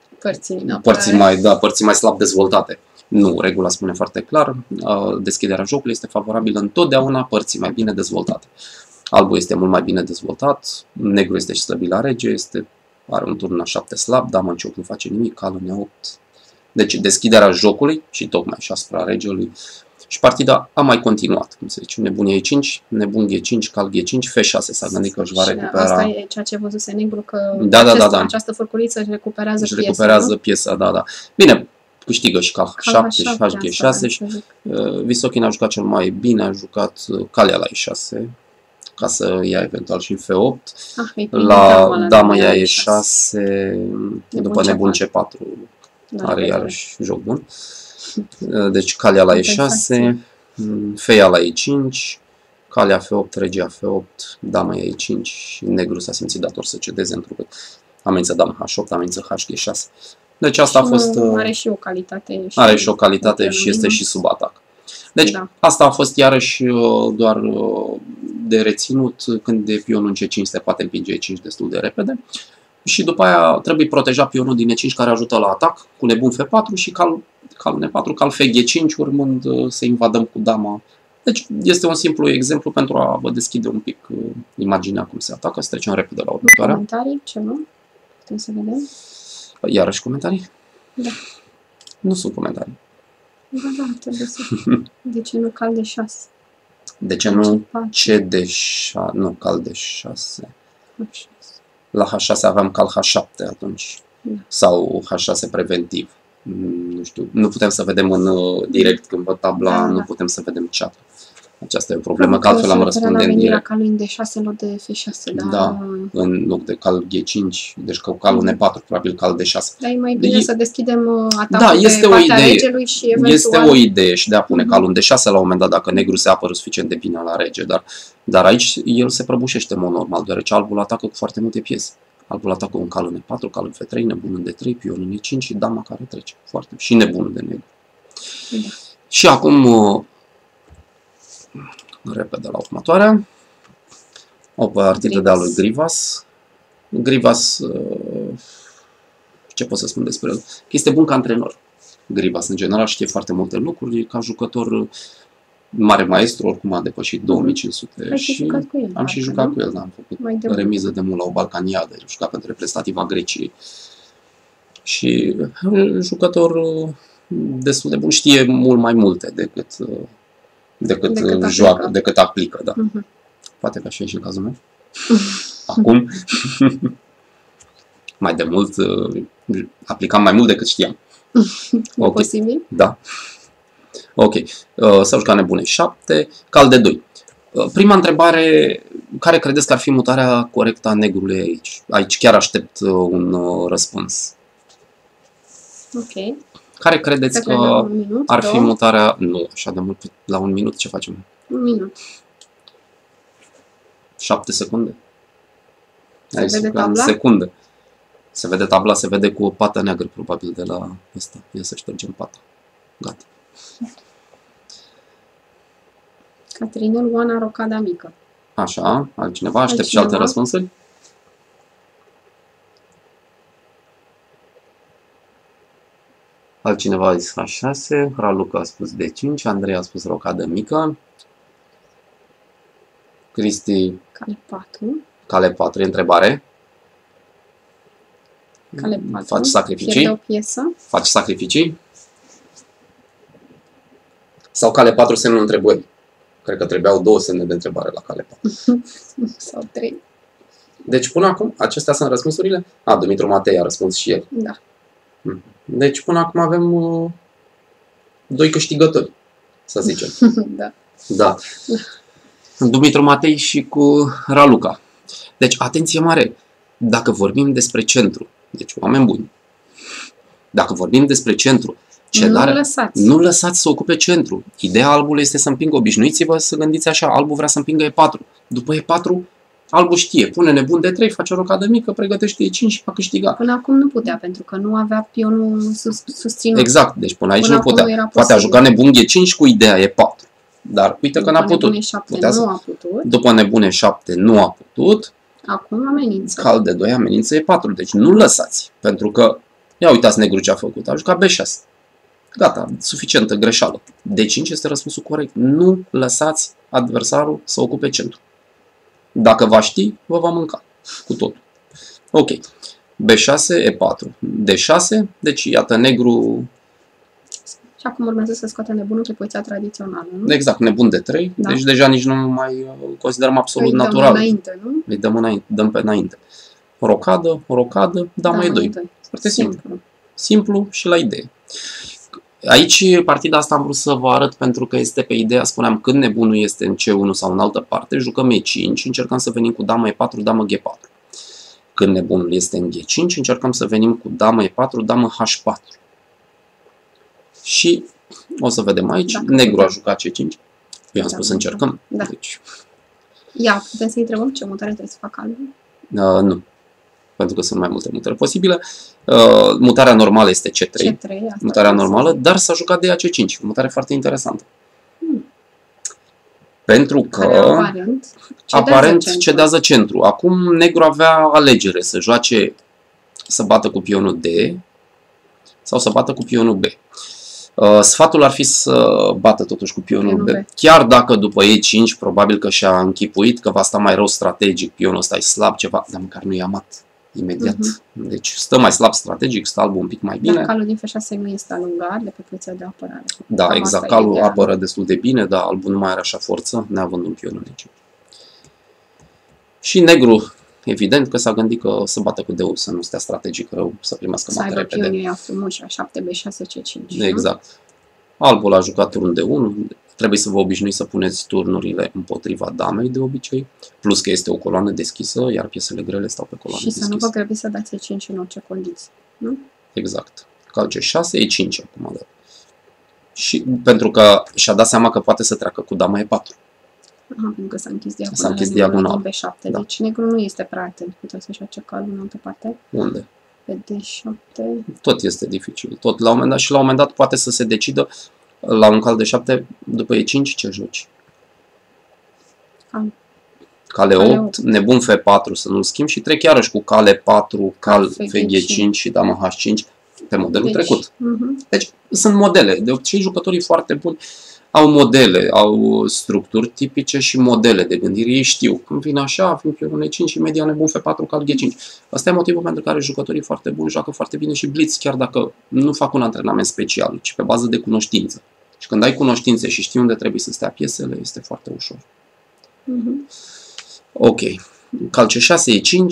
părții mai slab dezvoltate. Nu, regula spune foarte clar, deschiderea jocului este favorabilă întotdeauna părții mai bine dezvoltate. Albul este mult mai bine dezvoltat, negru este și slăbit la rege, are un turn A7 slab, dama în cioc nu face nimic, cal în E8. Deci deschiderea jocului și tocmai și asupra regelui. Și partida a mai continuat, cum se zice, nebun E5, nebun G5, cal G5, F6 s-a gândit că își va recupera... Asta e ceea ce văzuse negru, că această furculiță își recuperează piesa. Da. Bine, câștigă și cal H7 și HG6. Visochin a jucat cel mai bine, a jucat calea la E6, ca să ia eventual și F8. La damă ia E6, după nebun C4 are iarăși joc bun. Deci calea la E6, feia la E5, calea F8, regia F8, dama E5 și negru s-a simțit dator să cedeze întrucât amenință dama H8, amenință HG6. Deci asta a fost... Are și o calitate. Are și o calitate și este și sub atac. Deci asta a fost iarăși doar de reținut când de pionul în C5 se poate împinge E5 destul de repede. Și după aia trebuie protejat pionul din E5 care ajută la atac cu nebun F4 și cal N4, cal FG5 urmând să invadăm cu dama. Deci este un simplu exemplu pentru a vă deschide un pic imaginea cum se atacă. Să trecem repede la următoarea. Comentarii? Ce nu? Putem să vedem? Iarăși comentarii? Da. Nu sunt comentarii. Da, trebuie să... De ce nu cal de 6? De ce nu C de 6? Nu, cal de 6. La H6 aveam cal H7 atunci. Sau H6 preventiv. Nu știu, nu putem să vedem în direct când văd tabla, nu putem să vedem chat. Aceasta e o problemă, că altfel am răspunde în direct. Calul în D6 în loc de F6, da, în loc de cal G5, deci că calul N4, probabil cal D6. Dar e mai bine să deschidem atacul pe partea regelui și eventual... Este o idee și de a pune calul în D6 la un moment dat, dacă negru se apără suficient de bine la rege, dar aici el se prăbușește în mod normal, deoarece albul atacă cu foarte multe piese. Albul atacă un cal în E4, cal în F3, nebun în D3, pion în E5 și dama care trece. Foarte. Și nebunul de negru. Da. Și acum, repede la următoarea. O partidă de-a lui Grivas. Grivas, ce pot să spun despre el? Este bun ca antrenor. Grivas, în general, știe foarte multe lucruri. Ca jucător, mare maestru, oricum a depășit 2500 și am și jucat cu el, da, am făcut remiză de mult la o Balcaniadă, am jucat pentru reprezentativa Greciei și jucător destul de bun, știe mult mai multe decât aplică, da. Poate că așa e și în cazul meu. Acum, mai de mult, aplicam mai mult decât știam. Okay. Posibil? Da. Ok, s-au jucat nebune 7, cal de 2. Prima întrebare, care credeți că ar fi mutarea corectă a negrului aici? Aici chiar aștept un răspuns. Ok. Care credeți că ar fi mutarea... Nu, așa de mult, la un minut ce facem? Un minut. 7 secunde? Se vede tabla? În secundă. Se vede tabla, se vede cu o pată neagră, probabil, de la ăsta. Ia să ștergem pata. Gata. Catrinel Oana Rocada Mică. Așa, altcineva? Aștept și alte răspunsuri? Altcineva a zis A6, Raluca a spus D5, Andrei a spus Rocadă Mică, Cristi... Cale 4. Cale 4, întrebare. Cale 4. Faci sacrificii? Pierde o piesă. Faci sacrificii? Sau cale 4 semnul întrebării? Cred că trebuiau 2 semne de întrebare la cale 4. Sau 3. Deci până acum, acestea sunt răspunsurile? Dumitru Matei a răspuns și el. Da. Deci până acum avem 2 câștigători, să zicem. Da. Da. Dumitru Matei și cu Raluca. Deci, atenție mare! Dacă vorbim despre centru, deci oameni buni, dacă vorbim despre centru, nu lăsați să ocupe centru. Ideea albului este să împingă, obișnuiți-vă să gândiți așa, albul vrea să împingă E4. După E4, albul știe, pune nebun D3, face o rocadă mică, pregătește E5 și va câștiga. Până acum nu putea, pentru că nu avea pionul susținut. Exact, deci până aici nu putea. Poate a jucat nebun G5 cu ideea E4. Dar uite că n-a putut. Nu a putut. După nebune 7 nu a putut. Acum amenință. Cal de 2 amenință E4. Deci nu lăsați. Pentru că, ia uitați negru ce a făcut. A jucat B6. Gata, suficientă greșeală. D5 este răspunsul corect. Nu lăsați adversarul să ocupe centru. Dacă va ști, vă va mânca cu totul. Ok. B6, E4. D6. Deci, iată, negru... Și acum urmează să scoatem nebunul pe poziția tradițională, nu? Exact, nebun D3. Da. Deci deja nici nu mai considerăm absolut natural. Înainte, nu? Îi dăm înainte, dăm pe înainte. Rocadă, dama E2. Foarte simplu. Simplu și la idee. Aici, partida asta am vrut să vă arăt pentru că este pe ideea, spuneam, când nebunul este în C1 sau în altă parte, jucăm E5, încercăm să venim cu dama E4, damă G4. Când nebunul este în G5, încercăm să venim cu damă E4, damă H4. Și o să vedem aici, negru a jucat C5. Eu am spus încercăm. Da. Deci... Ia, putem să-i întrebăm ce mutare trebuie să facă albul? Nu. Pentru că sunt mai multe mutări posibile. Mutarea normală este C3. Mutarea normală, dar s-a jucat de ea C5. Mutare foarte interesantă. Pentru că aparent cedează centru. Acum negru avea alegere să joace, să bată cu pionul D sau să bată cu pionul B. Sfatul ar fi să bată totuși cu pionul B. Chiar dacă după E5 probabil că și-a închipuit că va sta mai rău strategic, pionul ăsta e slab ceva, dar măcar nu i-a mat imediat. Deci stă mai slab strategic, stă albul un pic mai bine. Dar calul din F6 nu este alungat de pe poziția de apărare. Da, exact. Calul apără destul de bine, dar albul nu mai are așa forță, neavând un pion în E5. Și negru, evident că s-a gândit că să bată cu D-ul, să nu stea strategic rău, să primească mate repede. Să aibă pionul ea frumos, 7B6, C5. Exact. Albul a jucat turn D1, trebuie să vă obișnuiți să puneți turnurile împotriva damei de obicei, plus că este o coloană deschisă, iar piesele grele stau pe coloană deschisă. Și să nu vă grăbiți să dați E5 în orice condiții, nu? Exact. Cal C6, E5 acum. Da. Și pentru că și-a dat seama că poate să treacă cu dama E4. Pentru că s-a închis diagonal. S-a închis diagonal. Pe B7. Da. Deci negru nu este prea atent. Puteți să-și face calul în altă parte. Unde? Pe D7. Tot este dificil. Tot la un moment dat și la un moment dat poate să se decidă la un cal de 7 după E5 ce joci? Cale 8, nebun F4 să nu-l schimb și trec iarăși cu cale 4, cal Fg5 și dama H5 pe modelul trecut. Deci sunt modele. De obicei jucătorii foarte buni au modele, au structuri tipice și modele de gândire. Ei știu. Când vine așa, vin pionul E5 și imediat nebun F4, cal G5. Asta e motivul pentru care jucătorii foarte buni joacă foarte bine și blitz, chiar dacă nu fac un antrenament special, ci pe bază de cunoștință. Și când ai cunoștințe și știi unde trebuie să stea piesele, este foarte ușor. Ok. Cal C6, E5.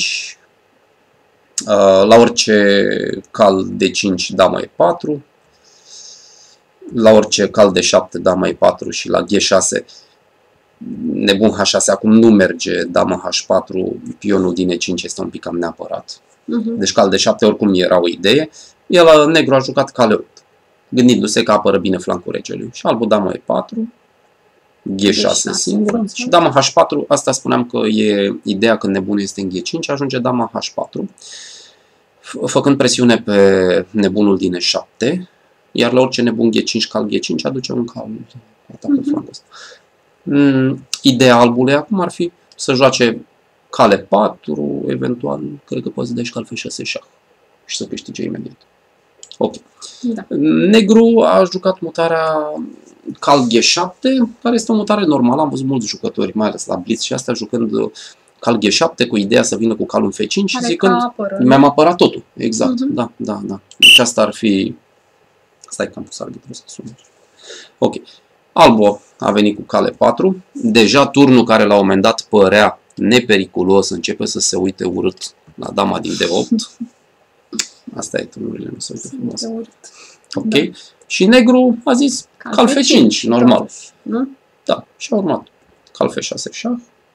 La orice cal D5, dama E4. La orice cal de 7, dama E4 și la G6, nebun H6, acum nu merge, dama H4, pionul din E5 este un pic cam neapărat. Deci cal de 7 oricum era o idee. El, negru, a jucat cale 8, gândindu-se că apără bine flancul regelui. Și albul dama E4, G6 singură și dama H4, asta spuneam că e ideea când nebunul este în G5, ajunge dama H4, făcând presiune pe nebunul din E7, iar la orice nebun G5, cal G5, aduce un cal, atacă flancul ăsta. Ideea albului acum ar fi să joace cale 4, eventual, cred că poți să dai cal F6 șah și să câștige imediat. Ok. Da. Negru a jucat mutarea cal G7, care este o mutare normală. Am văzut mulți jucători, mai ales la Blitz și astea, jucând cal G7 cu ideea să vină cu calul F5 și zicând, mi-am apărat totul. Exact, da. Deci asta ar fi... Stai că am pus arbitru să sună. Ok. Albo a venit cu cale 4. Deja turnul care la un moment dat părea nepericulos începe să se uite urât la dama din D8. Asta e turnurile, nu se uită frumos. Ok. Da. Și negru a zis cal F5, normal. Da, și a urmat cal F6 șah.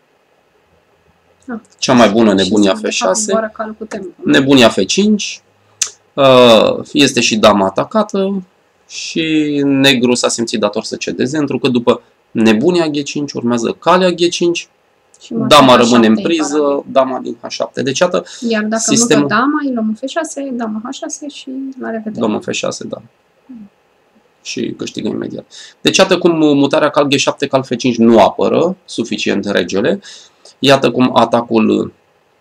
Cea mai bună, nebunia F6. Nebunia F5. Este și dama atacată. Și negru s-a simțit dator să cedeze, pentru că după nebunia G5 urmează calea G5. Dama rămâne în priză, dama din H7. Deci, iată, iar dacă sistemul... nu dă dama, îi luăm F6, dama H6 și la revedere. Dama F6, da. Și câștigă imediat. Deci, iată cum mutarea cal G7, cal F5 nu apără suficient regele. Iată cum atacul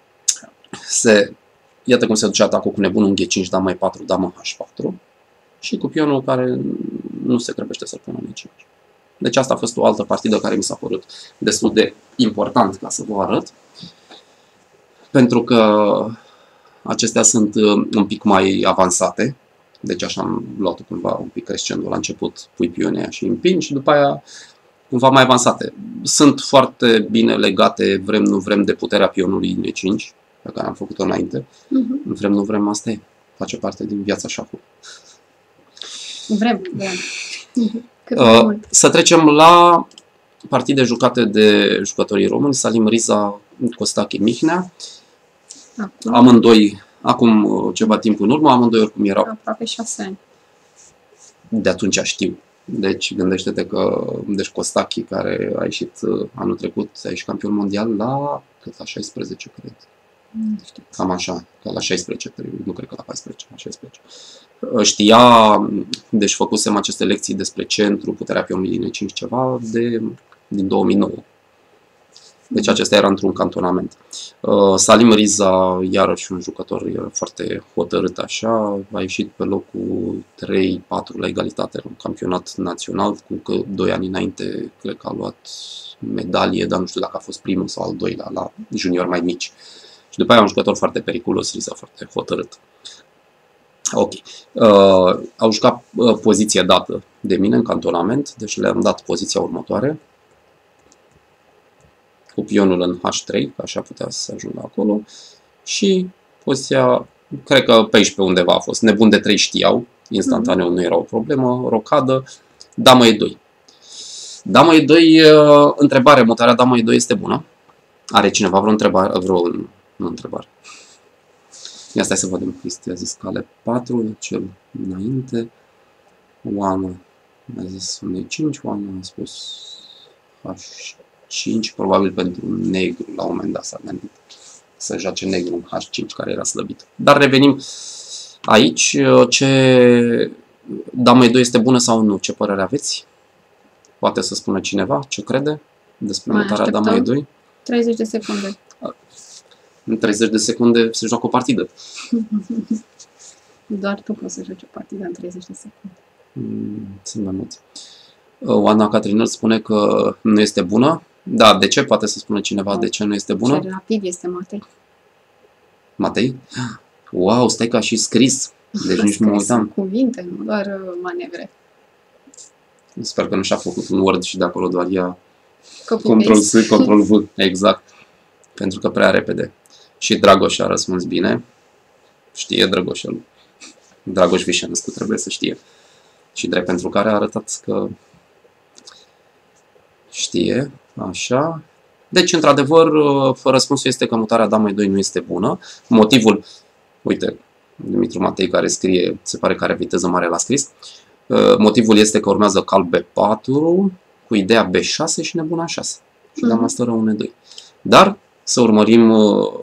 Iată cum se duce atacul cu nebunul în G5, dama E4, dama H4. Și cu pionul care nu se grăbește să pună nici. Deci asta a fost o altă partidă care mi s-a părut destul de important ca să vă arăt. Pentru că acestea sunt un pic mai avansate. Deci așa am luat cumva un pic crescendo. La început pui pionea și împingi și după aia cumva mai avansate. Sunt foarte bine legate, vrem nu vrem, de puterea pionului în E5, pe care am făcut-o înainte. Vrem nu vrem, asta e. Face parte din viața șahului. Vrem. Să trecem la partide jucate de jucătorii români, Salim Riza, Costache Mihnea. Amândoi, acum ceva timp în urmă, amândoi oricum erau. Aproape 6 ani. De atunci știu. Deci gândește-te că Costache, care a ieșit anul trecut, a ieșit campion mondial la 16, cred. Cam așa, ca la 16, nu cred că la 14, la 16. Știa, deci făcusem aceste lecții despre centru, puterea pionului din E5 ceva din 2009. Deci acesta era într-un cantonament. Salim Riza, iarăși un jucător foarte hotărât așa, a ieșit pe locul 3-4 la egalitate în campionat național, cu 2 ani înainte cred că a luat medalie, dar nu știu dacă a fost primul sau al doilea la junior mai mici. Și după aia un jucător foarte periculos, Riza, foarte hotărât. Ok. Au jucat poziția dată de mine în cantonament, deci le-am dat poziția următoare. Cu pionul în H3, că așa putea să ajungă acolo. Și poziția, cred că pe aici pe undeva a fost. Nebun de 3 știau, instantaneu nu era o problemă, rocadă, damă E2. Damă E2, întrebare, mutarea damă E2 este bună? Are cineva vreo întrebare? Nu întrebare. Ia stai să vedem. Cristi a zis cale 4, cel înainte. Oana a zis E5, Oana a spus H5, probabil pentru negru la un moment dat s-a gândit să joace negru în H5 care era slăbit. Dar revenim aici. Dama E2 este bună sau nu? Ce părere aveți? Poate să spună cineva ce crede despre mutarea dama E2? 30 de secunde. În 30 de secunde se joacă o partidă. Doar tu poți să joci o partidă în 30 de secunde. Sunt mai mulți. Oana Catrinel spune că nu este bună. Da, de ce? Poate să spună cineva de ce nu este bună? Ce rapid este Matei. Matei? Wow, stai că a și scris. Deci nici nu mă uitam. Cuvinte, nu doar manevre. Sper că nu și-a făcut un Word și de acolo doar ia Ctrl-S, Ctrl-V. Exact. Pentru că prea repede. Și Dragoș a răspuns bine. Știe Dragoșel. Dragoș Vișenescu trebuie să știe. Și drept pentru care a arătat că știe. Așa. Deci, într-adevăr, răspunsul este că mutarea damei 2 nu este bună. Motivul, uite, Dumitru Matei care scrie, se pare că are viteză mare la scris. Motivul este că urmează cal B4 cu ideea B6 și nebuna 6. Și dama stă rău N2. Dar să urmărim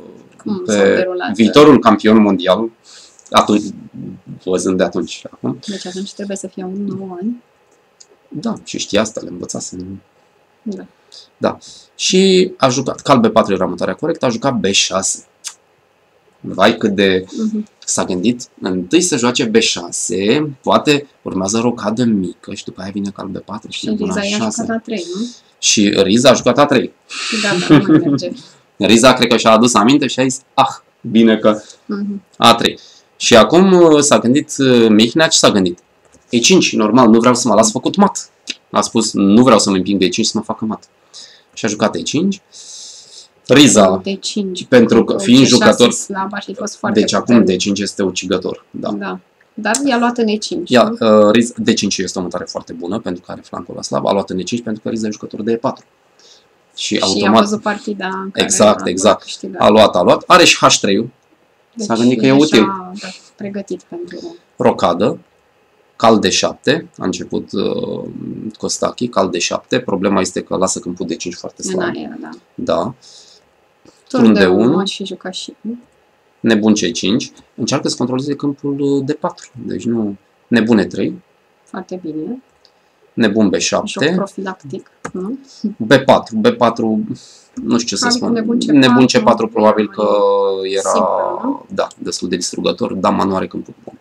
pe viitorul campion mondial, atunci, văzând de atunci. Acum. Deci atunci trebuie să fie un 9 ani. Da, și știa asta, le învățasem. Da. Da. Și a jucat, cal B4 era mutarea corectă, a jucat B6. Vai cât de... S-a gândit întâi să joace B6, poate urmează rocadă mică și după aia vine cal B4 și Riza i-a jucat A3, nu? Și Riza a jucat A3. Și gata, nu mai merge. Riza cred că și-a adus aminte și a zis, bine că A3. Și acum s-a gândit Mihnea, ce s-a gândit? E5, normal, nu vreau să mă las făcut mat. A spus, nu vreau să mă împing de E5 să mă facă mat. Și a jucat E5. Riza, D5, pentru că fiind jucător, slab, ar fi fost foarte deci acum D5 este ucigător. Da. Dar i-a luat în E5. D5 este o mutare foarte bună pentru că are flancul la slab. A luat în E5 pentru că Riza e jucător de E4. Și automat, a văzut partida în care exact. A luat. Are și H3-ul. Deci s-a gândit că e util. Pregătit pentru... Rocadă. Cal D7. A început Costachi. Cal D7. Problema este că lasă câmpul D5 foarte slab. În aer, da. Da. Turn D1 și juca și... Nebun C5. Încearcă să controleze câmpul D4. Deci nu... Nebun E3. Foarte bine. Nebun B7. Joc profilactic, nu? B4, nu știu ce să spun. Nebun C4 probabil că era simplu, destul de distrugător. Dama nu are câmpul bun.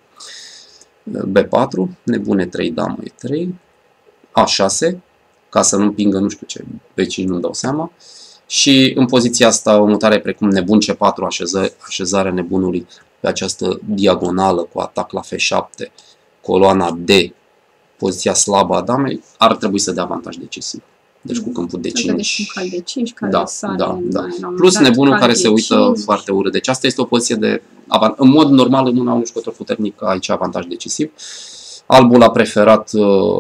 B4, nebun E3, damă E3. A6, ca să nu împingă nu știu ce, B5 nu-mi dau seama. Și în poziția asta o mutare precum nebun C4, așezarea nebunului pe această diagonală cu atac la F7, coloana D, poziția slabă a damei, ar trebui să dea avantaj decisiv. Deci cu câmpul D5. Deci cal D5, cal da. Plus nebunul care se uită foarte urât. Deci asta este o poziție de avantaj. În mod normal, în mâna unui jucător puternic, aici avantaj decisiv. Albul a preferat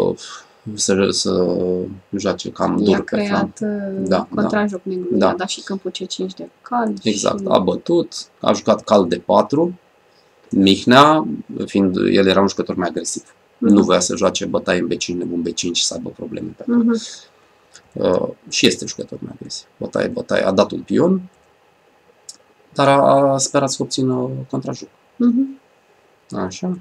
să joace cam dur pe flanc. Contrajoc negru, a dat și câmpul C5 de cal. Exact, a bătut, a jucat cal D4. Mihnea, fiind el era un jucător mai agresiv. Nu voia să joace bătaie în B5, nebun B5 și să aibă probleme pe acolo. Și este jucător mai agresiv. Bătaie, a dat un pion, dar a sperat să obțină contrajoc. Așa.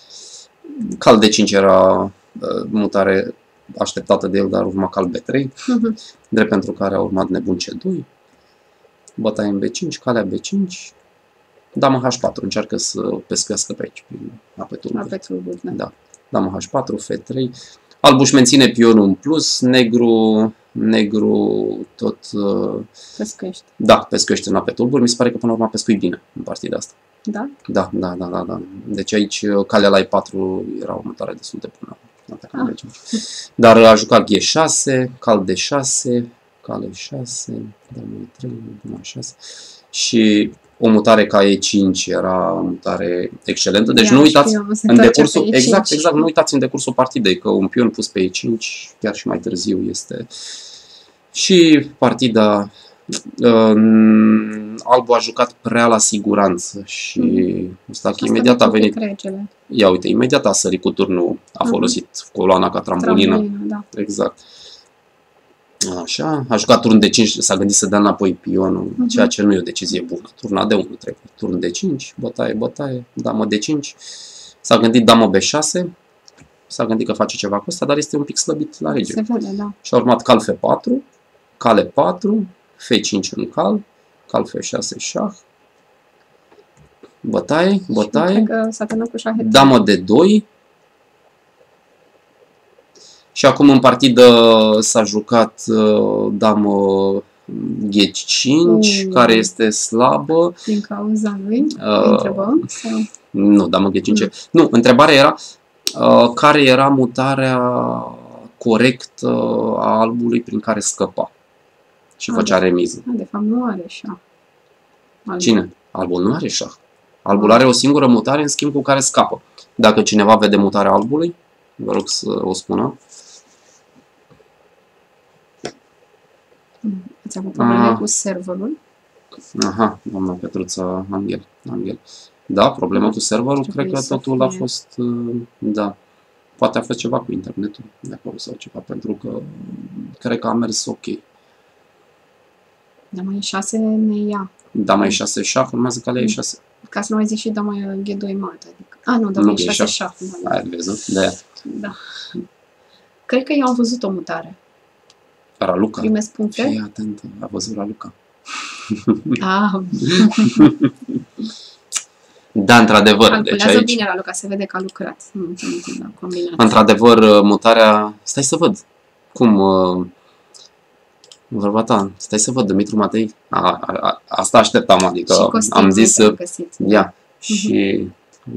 Cal D5 era mutare așteptată de el, dar urma cal B3, drept pentru care a urmat nebun C2, bătaie în B5, calea B5, damă H4, încearcă să pescuiască pe aici, prin apetulburi. Da. Damă H4, F3, albul își menține pionul în plus, negru tot... pescuiește. Da, pescuiește în apetulburi, mi se pare că până la urmă pescui bine în partida asta. Da? Da. Deci aici calea la E4 era o mutare destul de bună. Dar a jucat G6, cal D6, cal E6, damă E3, damă 6 și o mutare ca E5 era o mutare excelentă. Deci nu uitați în decursul, exact, nu uitați în decursul partidei că un pion pus pe E5 chiar și mai târziu este. Și partida albul a jucat prea la siguranță și Costachi imediat a venit. Ia uite, imediat a sărit cu turnul, a folosit coloana ca trambulină. Da. Exact. Așa, a jucat turn de 5, s-a gândit să dea înapoi pionul, ceea ce nu e o decizie bună. Turna de 1 trebuie. Turn de 5, bătaie, damă de 5. S-a gândit damă B6, s-a gândit că face ceva cu asta, dar este un pic slăbit la rege. Se vede, da. Și a urmat cal F4, cal E4, F5 în cal F6 șah, bătaie, damă de 2. Și acum în partidă s-a jucat damă G5, care este slabă. Din cauza lui? Întrebăm? Nu, damă G5. Nu, întrebarea era care era mutarea corectă a albului prin care scăpa și făcea remiză. De fapt nu are șah. Cine? Albul nu are șah. Albul are o singură mutare, în schimb cu care scapă. Dacă cineva vede mutarea albului, vă rog să o spună. Ați avut probleme cu serverul? Aha, doamna Petruța Angel. Da, problema cu serverul, cred că totul a fost, da, poate a fost ceva cu internetul de acolo sau ceva, pentru că cred că a mers ok. Dama E6 ne ia. Dama E6 șah, urmează calea E6. Ca să nu mai zic și dama G2 mat. Adică... nu, dama E6 șah. Hai, vezi, de aia. Da. Cred că eu am văzut o mutare. Raluca. Primesc puncte? Fii atentă, a văzut Raluca. Da, într-adevăr. Calculează deci aici, bine Raluca, se vede că a lucrat. într-adevăr, mutarea... Stai să văd. Cum... Vorba ta, stai să văd, Dumitru Matei. Asta așteptam, adică am zis... Ia. Și...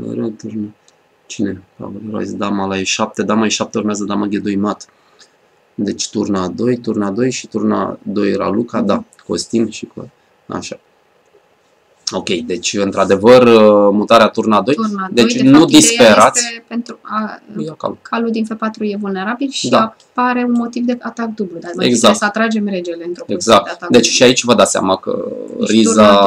Cine? Dama la E7, dama E7 urmează dama G2 mat. Deci turna 2 și turna 2 Raluca, da, Costin și așa. Ok, deci într-adevăr mutarea turna 2. Deci de nu fapt, disperați. Pentru calul din F4 e vulnerabil și apare un motiv de atac dublu. Dar trebuie să atragem regele într-o poziție de atac. Deci și aici vă dați seama că Riza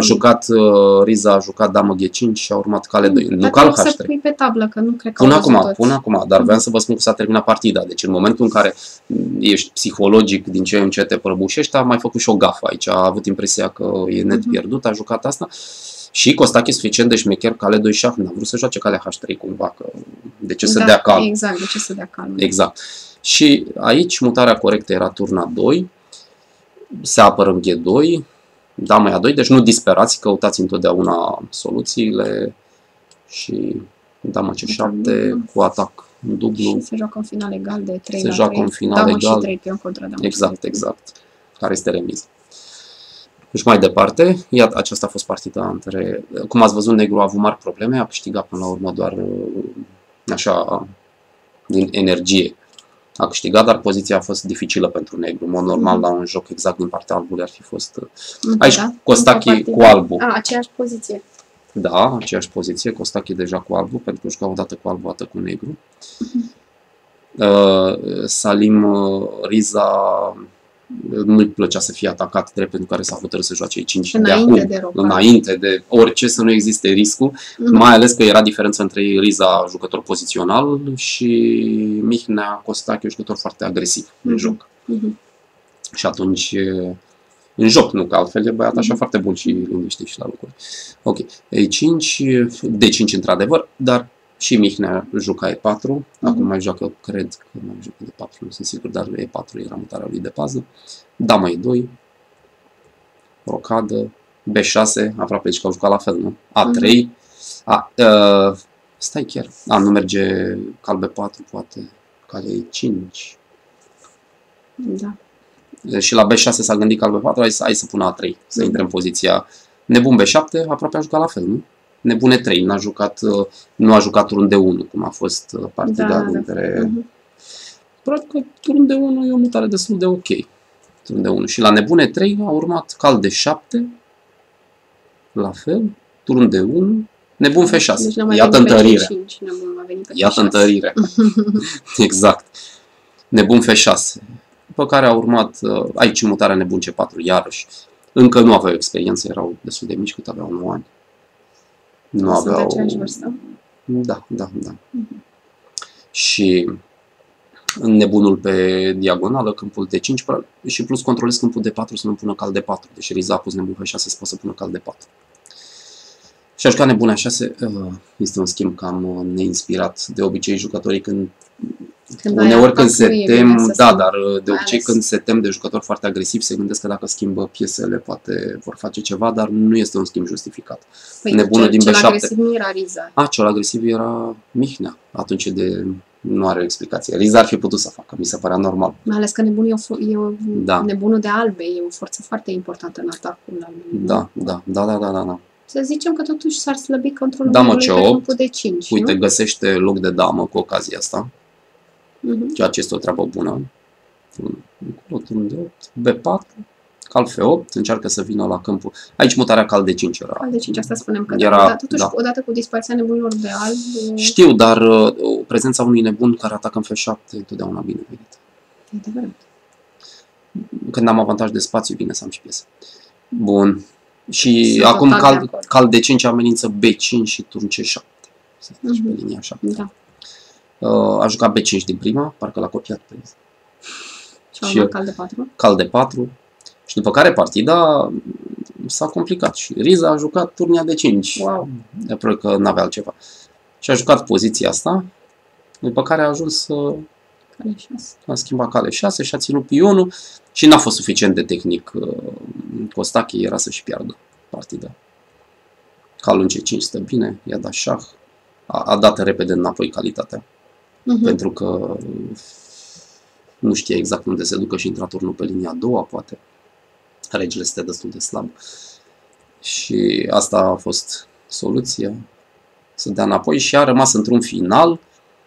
a jucat damă G5 și a urmat cale 2. Nu cal H3. Să pui pe tablă, că nu cred că Pun acum, dar vreau să vă spun că s-a terminat partida. Deci în momentul în care ești psihologic din ce în ce te prăbușești, a mai făcut și o gafă aici. A avut impresia că e net pierdut, a jucat asta. Și Costache suficient de șmecher, cale 2 șah, n-a vrut să joace calea H3 cumva, că de ce să dea cal. Exact, de ce să dea cal. Exact. Și aici mutarea corectă era turna 2, se apără în G2, dama A2, deci nu disperați, căutați întotdeauna soluțiile și dama C7 cu atac în dublu. Și se joacă în final egal de 3 se la 3. joacă în final damă egal. Și 3 pion contra damă. Exact. Care este remiză. Deci mai departe, iată, aceasta a fost partida între... Cum ați văzut, negru a avut mari probleme, a câștigat până la urmă doar așa, din energie. A câștigat, dar poziția a fost dificilă pentru negru. În mod normal, la un joc exact din partea albului ar fi fost... Aici Costache cu albul. Aceeași poziție. Da, aceeași poziție, Costache deja cu albul, pentru că juca odată cu albul, odată cu negru. Salim Riza... Nu-i plăcea să fie atacat, drept pentru care s-a hotărât să joace 5 înainte de orice, să nu existe riscul, mai ales că era diferența între Riza, jucător pozițional, și Mihnea Costache, jucător foarte agresiv în joc. Și atunci, în joc, nu, că altfel e băiat așa foarte bun și liniște și la lucruri. Ok, E5, D5 într-adevăr, dar și Mihnea juca E4, acum mai joacă, cred că mai joacă de 4, nu sunt sigur, dar E4 era mutarea lui de pază. Dama E2, rocadă, B6, aproape zici că au jucat la fel, nu? A3, stai chiar, nu merge cal B4, poate, cale E5. Da. Și la B6 s-a gândit cal B4, hai să pună A3, să intre în poziția nebun B7, aproape a jucat la fel, nu? Nebune 3, nu a jucat turn de 1, cum a fost partida dintre... Practic, turn de 1 e o mutare destul de ok. Turn de 1. Și la nebune 3 a urmat cal de 7, la fel, turn de 1, nebun F6. Deci iată întărire. Iată întărire. Exact. Nebun F6. După care a urmat aici mutarea nebun C4, iarăși. Încă nu aveau experiență, erau destul de mici, cât aveau 9 ani. Nu aveau... de aceeași vârstă? Da. Și nebunul pe diagonală, câmpul de 5 și plus controlez câmpul de 4 să nu pună cal de 4. Deci Riza a pus nebun pe 6 să poată să pună cal de 4. Și a jucat nebuna 6, este un schimb cam neinspirat. De obicei jucătorii uneori când se tem, dar de obicei când se tem de jucători foarte agresivi, se gândesc că dacă schimbă piesele poate vor face ceva, dar nu este un schimb justificat. Păi nebunul din cel B7. agresiv nu era Riza. Cel agresiv era Mihnea. Atunci nu are explicație. Riza ar fi putut să facă, mi se părea normal. Mai ales că nebunul de albe e o forță foarte importantă în atacul albului. Da. Să zicem că totuși s-ar slăbi controlul nebunului pe câmpul de 5. Uite, găsește loc de damă cu ocazia asta. Ceea ce este o treabă bună. Turn de 8, B4, cal F8, încearcă să vină la câmpul. Aici mutarea cal de 5 era. Cal de 5, asta spunem că era, totuși, odată cu dispariția nebunilor de alb... Știu, dar prezența unui nebun care atacă în F7 e întotdeauna binevenită. E adevărat. Când am avantaj de spațiu, bine să am și piesă. Bun. Și acum cal de 5 amenință B5 și turn C7. Să faci pe linia 7. Da. A jucat B5 din prima, parcă l-a copiat pe Și cal de 4. Cal de 4. Și după care partida s-a complicat și Riza a jucat turnia de 5. Wow. Probabil că n-avea altceva. Și a jucat poziția asta, după care a ajuns să a schimbat cale 6 și a ținut pionul și n-a fost suficient de tehnic. Costache era să-și piardă partida. Calul în C5 stă bine, i-a dat șah, a dat repede înapoi calitatea. Pentru că nu știa exact unde se ducă și intra turnul pe linia a doua, poate. Regele este destul de slab. Și asta a fost soluția, să dea înapoi și a rămas într-un final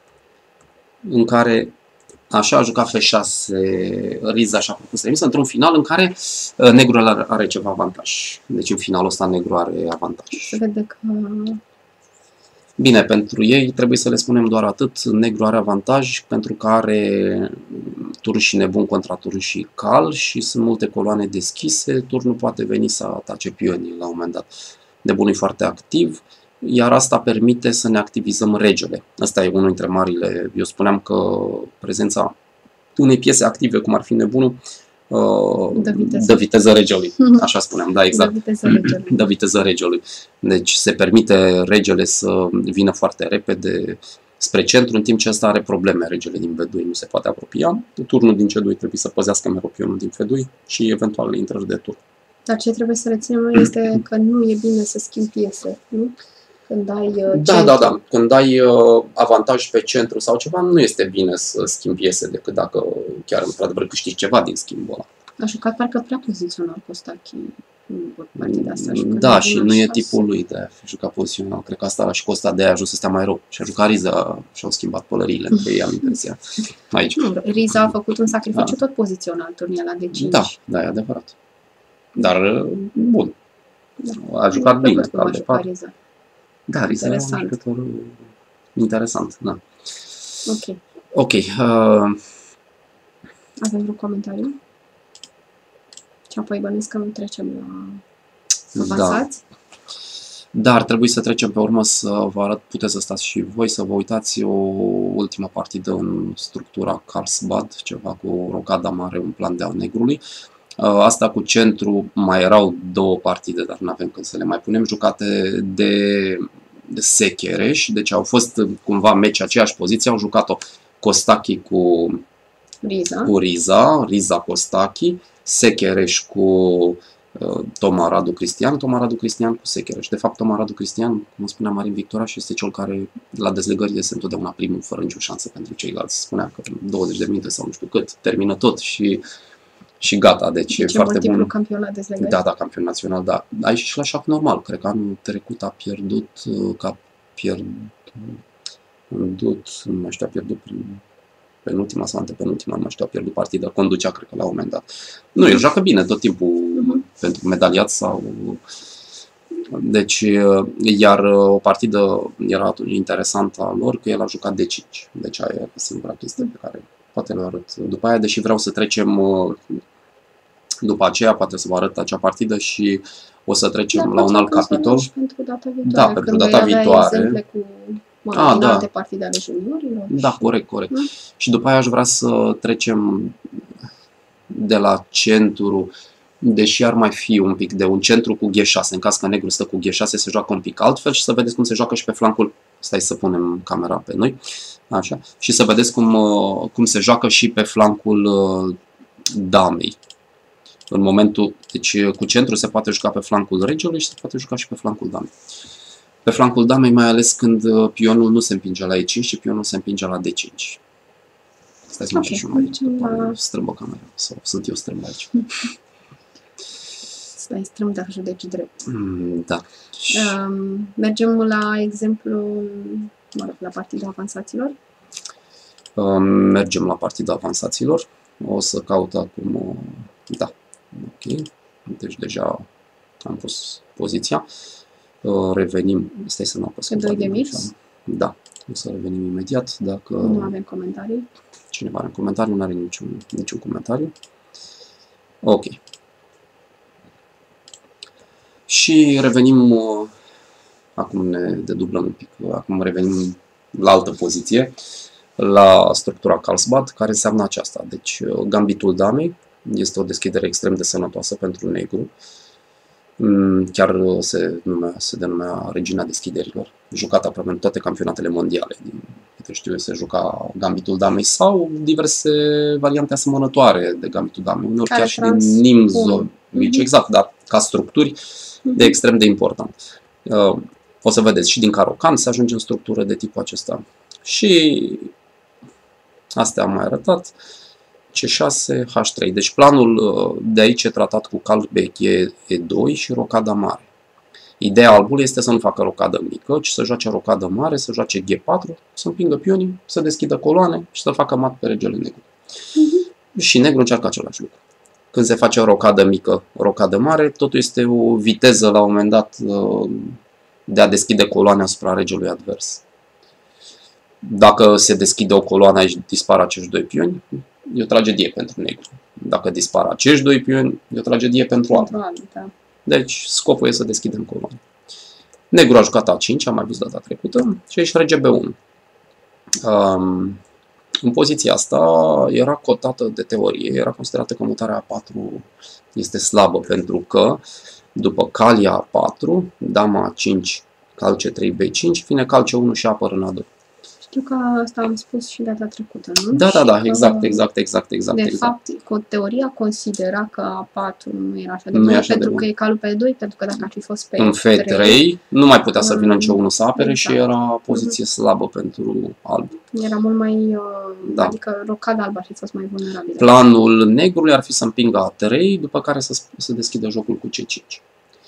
în care așa a jucat F6, Riza și-a propus remisă, într-un final în care negrul are ceva avantaj. Deci în finalul ăsta negru are avantaj. Se vede că... Bine, pentru ei trebuie să le spunem doar atât. Negru are avantaj pentru că are turn și nebun contra turn și cal și sunt multe coloane deschise. Turnul poate veni să atace pionii la un moment dat. Nebunul e foarte activ, iar asta permite să ne activizăm regele. Asta e unul dintre marile... Eu spuneam că prezența unei piese active, cum ar fi nebunul, dă viteză regelui. Așa spuneam, da, exact. Dă viteză regelui. Deci se permite regele să vină foarte repede spre centru, în timp ce ăsta are probleme. Regele din B2 nu se poate apropia. Turnul din C2 trebuie să păzească mereu pionul din F2 și eventual intrări de turn. Dar ce trebuie să reținem noi este că nu e bine să schimbi piese, nu? Când ai da. Când ai avantaj pe centru sau ceva, nu este bine să schimbi piese decât dacă chiar într-adevăr câștigi ceva din schimbul ăla. A jucat parcă prea pozițional Costache în partida asta. Da, și nu e tipul lui de a juca pozițional. Cred că asta a și Costa de a ajuns să stea mai rău. Și a jucat Riza și au schimbat pălăriile între ei, am impresia. Aici. Riza a făcut un sacrificiu tot pozițional, turnul ăla de 5. Da, e adevărat. Dar bun. A jucat bine. Riza. Da, Riza e un jucător interesant, da. Ok. Avem vreun comentariu? Și apoi bănuiesc că trecem la avansați? Da, ar trebui să trecem pe urmă să vă arăt, puteți să stați și voi, să vă uitați o ultimă partidă în structura Carlsbad, ceva cu rocada mare, un plan de al negrului. Asta cu centru mai erau două partide, dar nu avem când să le mai punem, jucate de Sechereș, deci au fost cumva meci aceeași poziție, au jucat-o Costache cu Riza Costache, Sechereș cu Toma Radu Cristian cu Sechereș. De fapt, Toma Radu Cristian, cum spunea Marin Victoraș, este cel care la dezlegări este întotdeauna primul, fără nicio șansă pentru ceilalți. Spunea că 20 de minute sau nu știu cât, termină tot și gata, deci e foarte bun. Campionat dezlegări. Da, campion național, da. Aici și la șah normal, cred că anul trecut a pierdut, nu mai știu, a pierdut penultima sau antepenultima, nu mai știu, a pierdut partida, conducea, cred că, la un moment dat. Nu, el joacă bine tot timpul pentru medaliat sau... Deci, iar o partidă era interesantă a lor, că el a jucat de 5. Deci aia e singura chestie pe care poate le arăt după aia, deși vreau să trecem după aceea, poate să vă arăt acea partidă și o să trecem la un alt capitol. Pentru data viitoare. Da, pentru data viitoare. Din alte partide ale juniorilor. Da, corect. Și după aia aș vrea să trecem de la centru, deși ar mai fi un pic de un centru cu G6. În caz că negru stă cu G6, se joacă un pic altfel și să vedeți cum se joacă și pe flancul. Stai să punem camera pe noi. Așa. Și să vedeți cum se joacă și pe flancul damei. În momentul, deci cu centru se poate juca pe flancul regelui și se poate juca și pe flancul damei. Pe flancul damei, mai ales când pionul nu se împinge la E5 și pionul se împinge la D5. Stai să mă și mai strâmbă camera. Sau sunt eu strâmb aici. Stai strâmb, dar judeci drept. Da. Mergem la exemplu, la partida avansaților. Mergem la partida avansaților. O să caut acum... Da. Ok. Deci deja am pus poziția. Revenim. Stai să nu apăs. Pe 2 de mix? Da. O să revenim imediat. Dacă nu avem comentarii. Cineva are un comentariu? Nu are niciun comentariu. Ok. Și revenim. Acum ne dedublăm un pic. Acum revenim la altă poziție. la structura Carlsbad, care înseamnă aceasta. Deci, gambitul damei este o deschidere extrem de sănătoasă pentru negru. Chiar se denumea regina deschiderilor. Jucat aproape în toate campionatele mondiale. Câte știu eu, se juca gambitul damei sau diverse variante asemănătoare de gambitul damei. Uneori chiar și din nimzo mici, exact, dar ca structuri de extrem de important. O să vedeți, și din Caro-Kann se ajunge în structură de tipul acesta. Și astea am mai arătat. C6, H3. Deci planul de aici e tratat cu Kalbeck E2 și rocada mare. Ideea albului este să nu facă rocadă mică, ci să joace rocadă mare, să joace G4, să împingă pionii, să deschidă coloane și să facă mat pe regele negru. Și negru încearcă același lucru. Când se face o rocadă mică, o rocadă mare, totul este o viteză la un moment dat de a deschide coloane asupra regelui advers. Dacă se deschide o coloană aici, dispar acești doi pioni, e o tragedie pentru negru. Dacă dispar acești doi pioni, e o tragedie pentru alb. Da. Deci scopul e să deschidem coloane. Negru a jucat A5, am mai văzut data trecută, și aici rege B1. În poziția asta era cotată de teorie, era considerată că mutarea A4 este slabă, pentru că după calia A4, dama A5, cal C3, B5, vine cal C1 și apără în A2. Știu că asta am spus și data trecută, nu? Da, exact. De fapt, teoria considera că A4 nu era așa de bun, pentru că e calul pe E2, pentru că dacă ar fi fost pe în F3, nu mai putea să vină în C1 să apere și era poziție slabă pentru alb. Era mult mai... adică rocada albă ar fi fost mai vulnerabilă. Planul negrului ar fi să împingă A3, după care să deschidă jocul cu C5.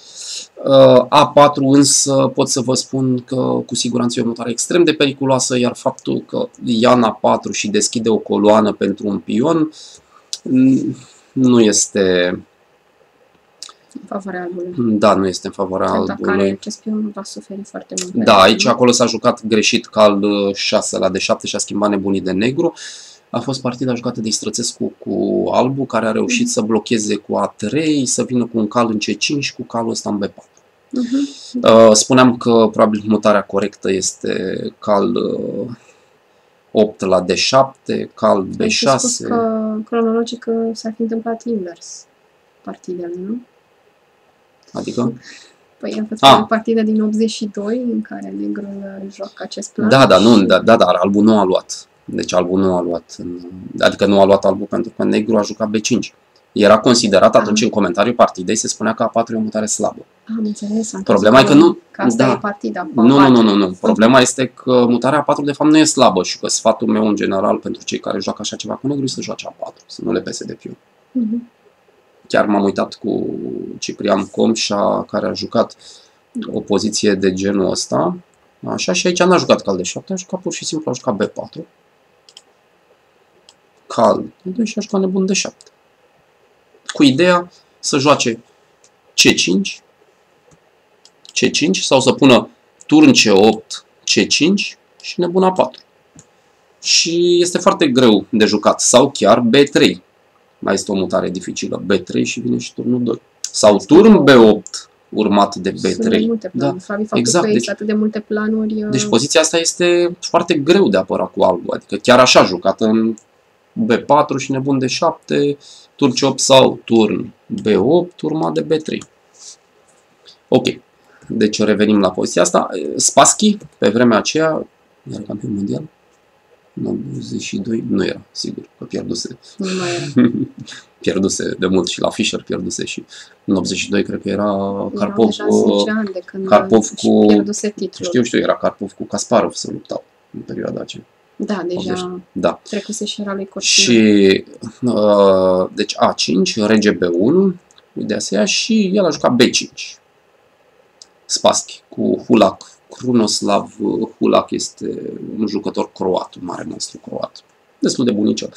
A4 însă pot să vă spun că cu siguranță e o mutare extrem de periculoasă, iar faptul că ia în A4 și deschide o coloană pentru un pion nu este în favoarea albului. Da, nu este în favoarea albului. Care acest pion va suferi foarte mult. Da, aici acolo s-a jucat greșit cal 6 la D7 și a schimbat nebunii de negru. A fost partida jucată de Istrățescu cu albul, care a reușit să blocheze cu A3, să vină cu un cal în C5 și cu calul ăsta în B4. Spuneam că probabil mutarea corectă este cal 8 la D7, cal B6. Ai spus că cronologic s-ar fi întâmplat invers partidele, nu? Adică? Păi a fost o partidă din 82 în care negru joacă acest plan. Dar albul nu a luat. Deci albul nu a luat, adică nu a luat albul pentru că negru a jucat B5. Era considerat atunci în comentariul partidei, se spunea că A4 e o mutare slabă. Am înțeles. Problema e că nu... Că asta e partida. Nu. Problema este că mutarea A4 de fapt nu e slabă și că sfatul meu în general pentru cei care joacă așa ceva cu negru e să joace A4, să nu le pese de pion. Chiar m-am uitat cu Ciprian Comșa, care a jucat o poziție de genul ăsta. Așa, și aici n-a jucat cal de 7, a jucat pur și simplu, a jucat B4. Cal de 2 și a jucat nebun de 7. Cu ideea să joace C5, C5 sau să pună turn C8, C5 și nebun A4. Și este foarte greu de jucat. Sau chiar B3. Mai este o mutare dificilă. B3 și vine și turnul 2. Sau turn B8 urmat de B3. Sunt multe planuri. Exact. Deci, atât de multe planuri. Deci poziția asta este foarte greu de apărat cu albul. Adică chiar așa jucat în B4 și nebun de 7, turn C8 sau turn B8 urmat de B3. Ok. Deci revenim la poziția asta. Spassky, pe vremea aceea, era campion mondial? În 82 nu era, sigur, că pierduse. Nu mai era. Pierduse de mult și la Fischer pierduse și în 82 cred că era Karpov cu pierduse titlul. Știu, era Karpov cu Kasparov să luptau în perioada aceea. Da, deja trecuse și era lui Cortina. Și deci A5, rege B1, ideea să ia și el a jucat B5. Spassky cu Hulak. Krunoslav Hulak este un jucător croat, un mare monstru croat. Destul de bunicel.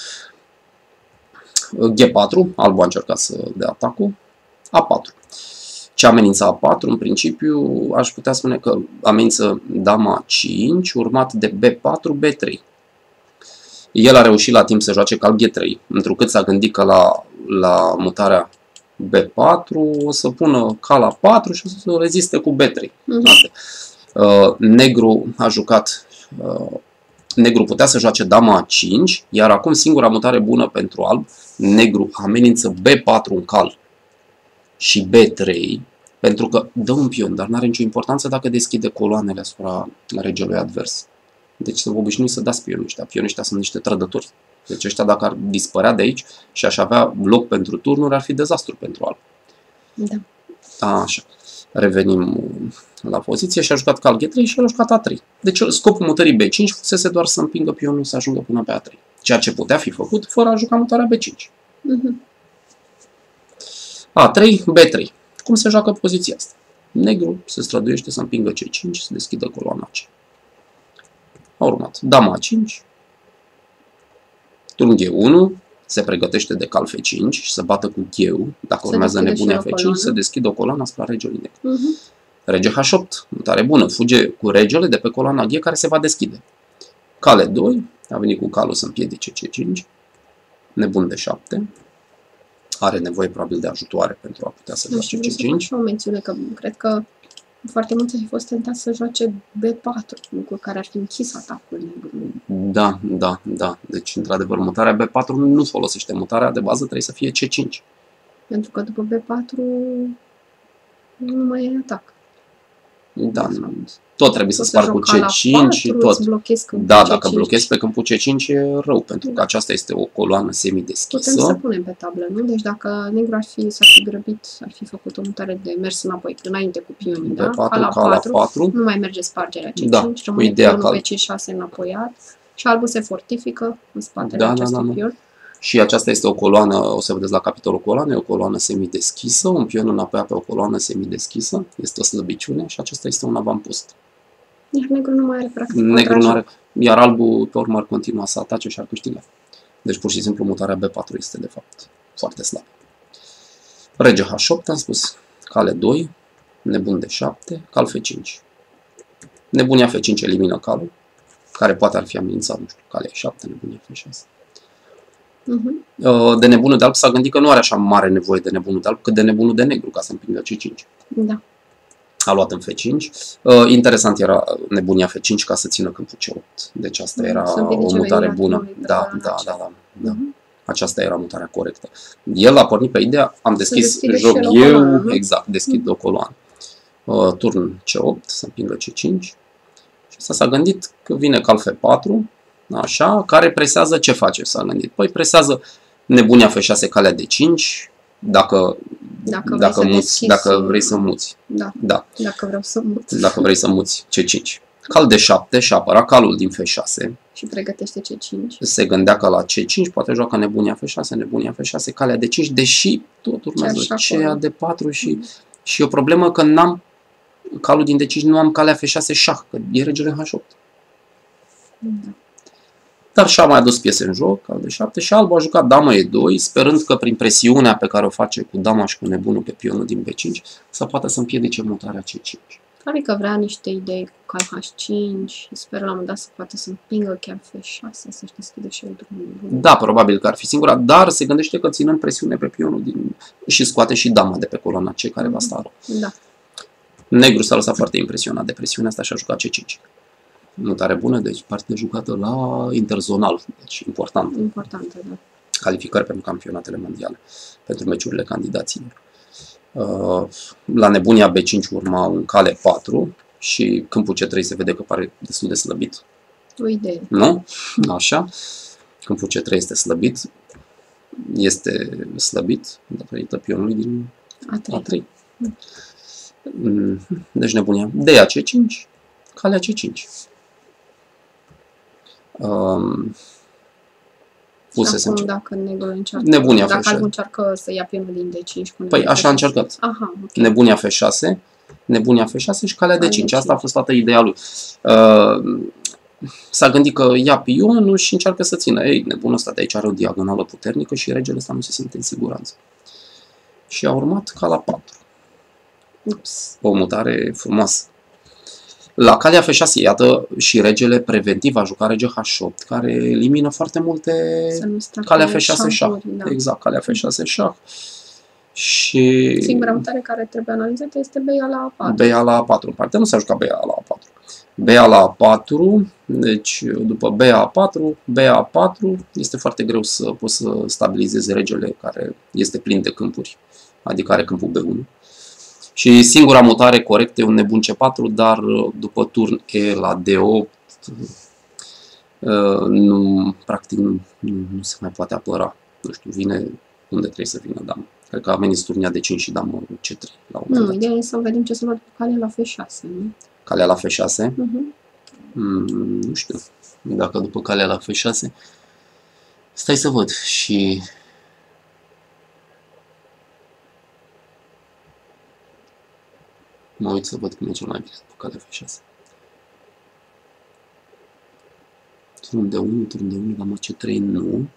G4, albul a încercat să dea atacul. A4. Ce amenința A4? În principiu, aș putea spune că amenință dama 5, urmat de B4, B3. El a reușit la timp să joace cal G3, întrucât s-a gândit că la mutarea B4 o să pună cal A4 și o să reziste cu B3. Negru a jucat negru putea să joace dama A5, iar acum singura mutare bună pentru alb, negru amenință B4 în cal și B3, pentru că dă un pion, dar nu are nicio importanță dacă deschide coloanele asupra regelui advers. Deci să vă obișnuiți să dați pionii ăștia. Pionii ăștia sunt niște trădători. Deci ăștia dacă ar dispărea de aici și aș avea loc pentru turnuri, ar fi dezastru pentru alb. Da. Așa. Revenim la poziție și a jucat cal G3 și a jucat A3. Deci scopul mutării B5 fusese doar să împingă pionul să ajungă până pe A3. Ceea ce putea fi făcut fără a juca mutarea B5. A3, B3. Cum se joacă poziția asta? Negru se străduiește să împingă C5, să deschidă coloana C. A urmat dama A5, turn G1, se pregătește de cal F5 și să bată cu gheu, dacă urmează nebunia F5, să deschidă o coloană asupra regelui negru. Rege H8, mutare bună, fuge cu regele de pe coloana G care se va deschide. Cale 2, a venit cu calul să împiedice C5, nebun de 7, are nevoie probabil de ajutoare pentru a putea să joace C5. O mențiune că cred că foarte mulți au fost tentați să joace B4, lucru care ar fi închis atacul negrului. Da. Deci, într-adevăr, mutarea B4 nu folosește. Mutarea de bază trebuie să fie C5. Pentru că după B4 nu mai e atac. Da, tot trebuie să sparg cu C5 și tot. Da, dacă blochezi pe câmpul C5 e rău, pentru că aceasta este o coloană semideschisă. Putem să punem pe tablă, nu? Deci dacă negru s-ar fi grăbit, ar fi făcut o mutare de mers înapoi, înainte cu pionii, da? Cal A4, nu mai merge spargerea C5, da, rămâne pionul pe C6 înapoiat și albul se fortifică în spatele acestui pion. Și aceasta este o coloană, o să vedeți la capitolul coloane, o coloană semideschisă, un pion înapoi pe o coloană semideschisă, este o slăbiciune și acesta este un avampost. Iar negru nu mai are practic negru nu are, iar albul pe urmă ar continua să atace și ar câștiga. Deci pur și simplu mutarea B4 este de fapt foarte slabă. Rege H8 am spus, cale 2, nebun de 7, cal F5. Nebunia F5 elimină calul, care poate ar fi amenințat, nu știu, cale 7, nebunia F6. De nebunul de alb s-a gândit că nu are așa mare nevoie de nebunul de alb cât de nebunul de negru ca să împingă C5. Da. A luat în F5. Interesant era nebunia F5 ca să țină câmpul C8. Deci asta era o mutare bună. Da. Aceasta era mutarea corectă. El a pornit pe ideea, am deschis joc eu, exact, deschid o coloană. Turn C8, să împingă C5. Și s-a gândit că vine cal F4. Așa, care presează, ce face, s-a gândit? Păi presează nebunia F6, calea de 5, dacă vrei să muți. Da. Dacă vreau să muți. Dacă vrei să muți, C5. Cal de 7 și apăra calul din F6. Și pregătește C5. Se gândea că la C5 poate joacă nebunia F6, nebunia F6, calea de 5, deși tot urmează ceea de 4 și o problemă că n-am calul din D5, nu am calea F6 șah, că e regele H8. Da. Dar și-a mai adus piese în joc, cal de 7, și albul a jucat dama E2, sperând că prin presiunea pe care o face cu dama și cu nebunul pe pionul din B5, să poată să împiedice mutarea C5. Probabil că vrea niște idei cu cal H5 și sper la un moment dat să poată să împingă chiar F6, să-și deschidă și el drumul. Da, probabil că ar fi singura, dar se gândește că ținând presiune pe pionul și scoate și dama de pe coloana C care va sta rău. Da. Negru s-a lăsat foarte impresionat de presiunea asta și a jucat C5. Mutare bună, deci partidă jucată la interzonal, deci important. Importantă, da. Calificări pentru campionatele mondiale, pentru meciurile candidaților. La nebunia B5 urma un cale 4 și câmpul C3 se vede că pare destul de slăbit. O idee. Nu? Așa. Câmpul C3 este slăbit. Este slăbit datorită pionului din A3. Deci nebunia. Dea C5, calea C5. Acum dacă negru încearcă, nebunia dacă F6. încearcă să ia pionul din D5 cu păi așa a încercat. Aha, okay. Nebunia F6, nebunia F6 și calea D5. Asta a fost toată ideea lui. S-a gândit că ia pionul și încearcă să țină. Ei, nebunul ăsta de aici are o diagonală puternică și regele ăsta nu se simte în siguranță. Și a urmat cala 4. Ups. O mutare frumoasă. La calea F6, iată, și regele preventiv a jucat rege H8, care elimină foarte multe calea F6 șah. Da. Exact, calea F6 șah. Și singura mutare care trebuie analizată este beia la A4. Beia la A4. În parte nu s-a jucat beia la A4. Ba la A4, deci după Ba A4, Ba A4, este foarte greu să poți să stabilizezi regele care este plin de câmpuri, adică are câmpul B1. Și singura mutare corectă e un nebun C4, dar după turn E la D8, practic nu se mai poate apăra. Nu știu, vine unde trebuie să vină dama. Cred că amenință turnia de 5 și damă C3. La un nu, ideea e să vedem ce să fac cu calea la F6. Nu? Calea la F6? Nu știu. Dacă după calea la F6... Stai să văd și... Mă uit să văd cum e cel mai bine după calea F6. Turn de 1, turn de 1, damă C3, nu.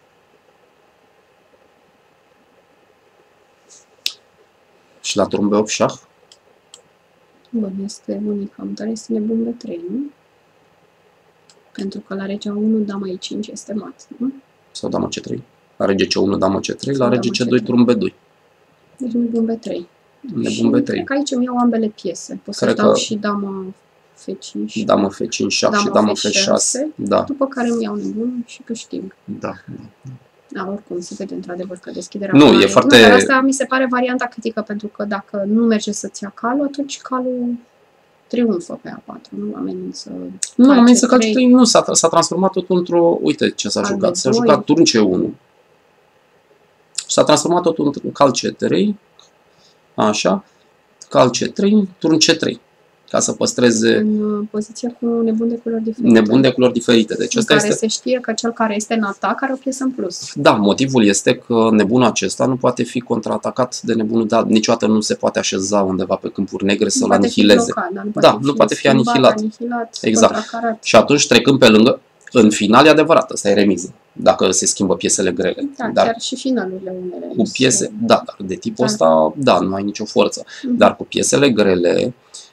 Și la turn B8 șah? Bănuiesc că unica mutare este nebun B3, nu? Pentru că la regea 1, dama E5 este mat, nu? Sau dama C3? La rege C1, dama C3, la rege C2, turn B2. Deci nebun B3. Nebun B3. Cred că aici îmi iau ambele piese. Pot să dau și dama F5. Dama F5, șah și dama F6. Da. După care îmi iau nebun și câștig. Da. Da, oricum se vede într-adevăr că deschiderea... Nu, e foarte... Nu, dar asta mi se pare varianta critică, pentru că dacă nu merge să-ți ia calul, atunci calul triumfă pe A4, nu amenință... Nu, amenință calul C3, nu, s-a transformat totul într-o... Uite ce s-a jucat. S-a jucat turn C1. S-a transformat totul într-un cal C3. Așa. Cal C3, turn C3. Ca să păstreze... În poziția cu nebun de culori diferite. Nebun de culori diferite. Deci în care se știe că cel care este în atac are o piesă în plus. Da, motivul este că nebunul acesta nu poate fi contraatacat de nebunul, dar niciodată nu se poate așeza undeva pe câmpuri negre să-l anihileze. Nu poate fi anihilat. Exact. Și atunci, trecând pe lângă, în final e adevărat, asta e remiză, dacă se schimbă piesele grele. Da, dar chiar și finalurile unele. Cu piese, da, dar de tipul ăsta, da, nu ai nicio forță. Dar cu piesele grele,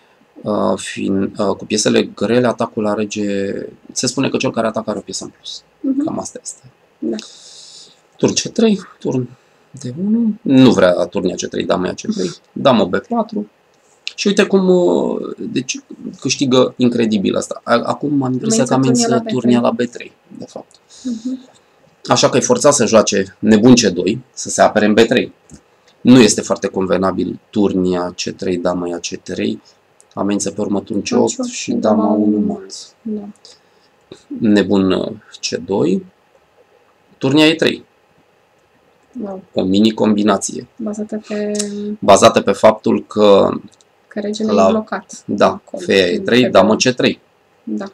cu piesele grele, atacul la rege, se spune că cel care atacă are o piesă în plus. Cam asta este. Da. Turn C3, turn D1, nu vrea turnia C3, dama C3, damă B4. Și uite cum, deci câștigă incredibil asta. Acum m-am impresia că amenință turnia la B3, de fapt. Așa că e forțat să joace nebun C2, să se apere în B3. Nu este foarte convenabil turnia C3, dama C3, amenință pe urmă turn C8 și dama 1 mat. Da. Nebun C2, turnia E3. Wow. O mini combinație. Bazată pe faptul că regele e blocat. Da, feia E3, damă C3. Da.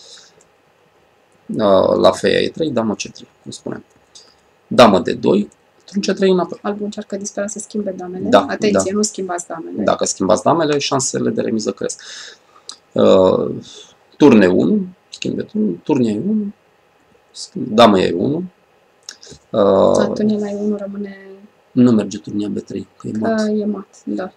La feia E3, damă C3, cum spuneam. Damă D2, turn C3 înapoi. Albul încearcă disperat să schimbe damele. Da, atenție, nu schimbați damele. Dacă schimbați damele, șansele de remiză cresc. Turn E1, schimbe turn E1, damă E1. Turnia la E1 rămâne... Nu merge turnia B3, că e mat. E mat, da.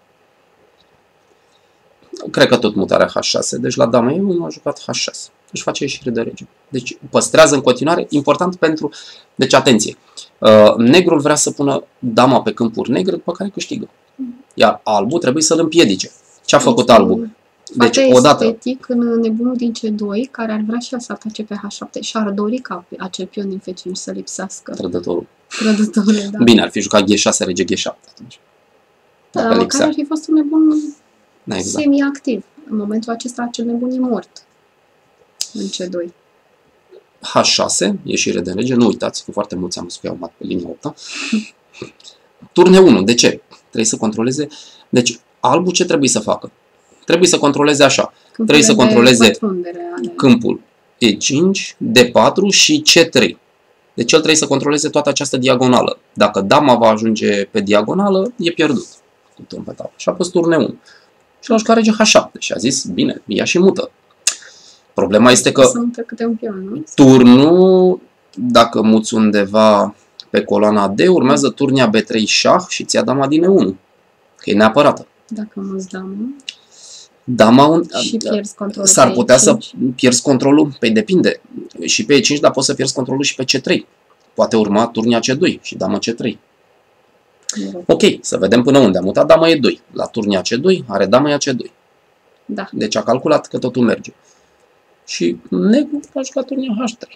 Cred că tot mutarea H6, deci la dama E1 a jucat H6. Își face ieșire de rege. Deci păstrează în continuare, important pentru... Deci atenție, negrul vrea să pună dama pe câmpuri negre, după care câștigă. Iar albul trebuie să-l împiedice. Ce a făcut albul? Deci odată... estetic în nebunul din C2, care ar vrea și el să atace pe H7 și ar dori ca acel pion din F5 să lipsească. Trădătorul. Da. Bine, ar fi jucat G6, rege G7 atunci. Da, dar măcar ar fi fost un nebun semi-activ. În momentul acesta acel nebun e mort în C2. H6, ieșire de rege, nu uitați că foarte mulți am spus că au mat pe linia 8. Turn E1, de ce? Trebuie să controleze. Deci albul ce trebuie să facă? Trebuie să controleze așa. Trebuie să controleze câmpul E5, D4 și C3. Deci el trebuie să controleze toată această diagonală. Dacă dama va ajunge pe diagonală, e pierdut. Cu turn pe tablă. Și a pus turn E1. Și l-a jucat rege H7 și a zis, bine, ia și mută. Problema este că turnul, dacă muți undeva pe coloana D, urmează turnia B3 șah și ți-a dama din E1. Că e neapărată. Dacă muți dama și pierzi controlul, s-ar putea să pierzi controlul, păi depinde. Și pe E5, dar poți să pierzi controlul și pe C3. Poate urma turnia C2 și dama C3. Ok, să vedem până unde. A mutat dama E2. La turnia C2 are dama C2. Da. Deci a calculat că totul merge. Și negru a jucat turnia H3.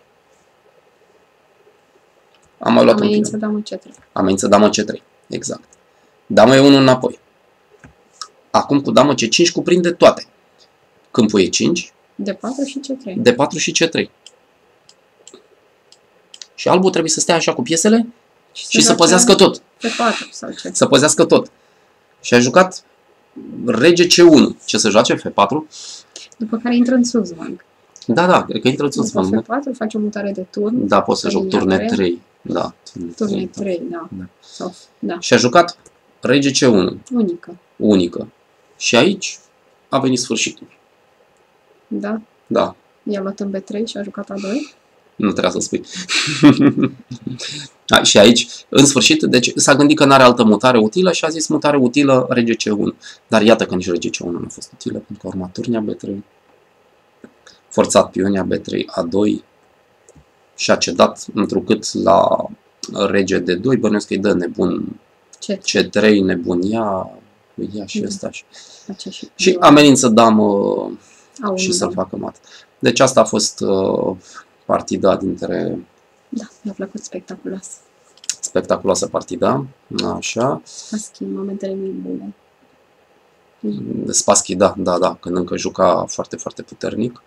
Am mai luat amenință damă C3. Amenință damă C3, exact. Damă E1 înapoi. Acum cu damă C5 cuprinde toate. Câmpul E5. D4 și C3. D4 și C3. Și albul trebuie să stea așa cu piesele și să păzească tot. F4 sau ce? Să păzească tot. Și a jucat rege C1. Ce să joace? F4? După care intră în Sulzwang. Da, cred că intră în Sulzwang. După F4 face o mutare de turn. Da, pot să joc turne 3. Da. Turne 3, da. Sau, da. Și a jucat rege C1. Unică. Și aici a venit sfârșitul. Da? Da. I-a luat în B3 și a jucat A2? Nu trebuia să spui. Și aici, în sfârșit, deci s-a gândit că nu are altă mutare utilă și a zis mutare utilă rege C1. Dar iată că nici rege C1 nu a fost utilă, pentru că a urmat turnia B3. Forțat pionia B3, A2 și a cedat, întrucât la rege D2, bănuiesc că îi dă nebun C3, nebun ia și ăsta. Și amenință damă și să-l facă mat. Deci asta a fost partida dintre... Da, mi-a plăcut spectaculos. Spectaculoasă partida, așa. Spassky, momentele mie bune. Spassky, da, când încă juca foarte, foarte puternic.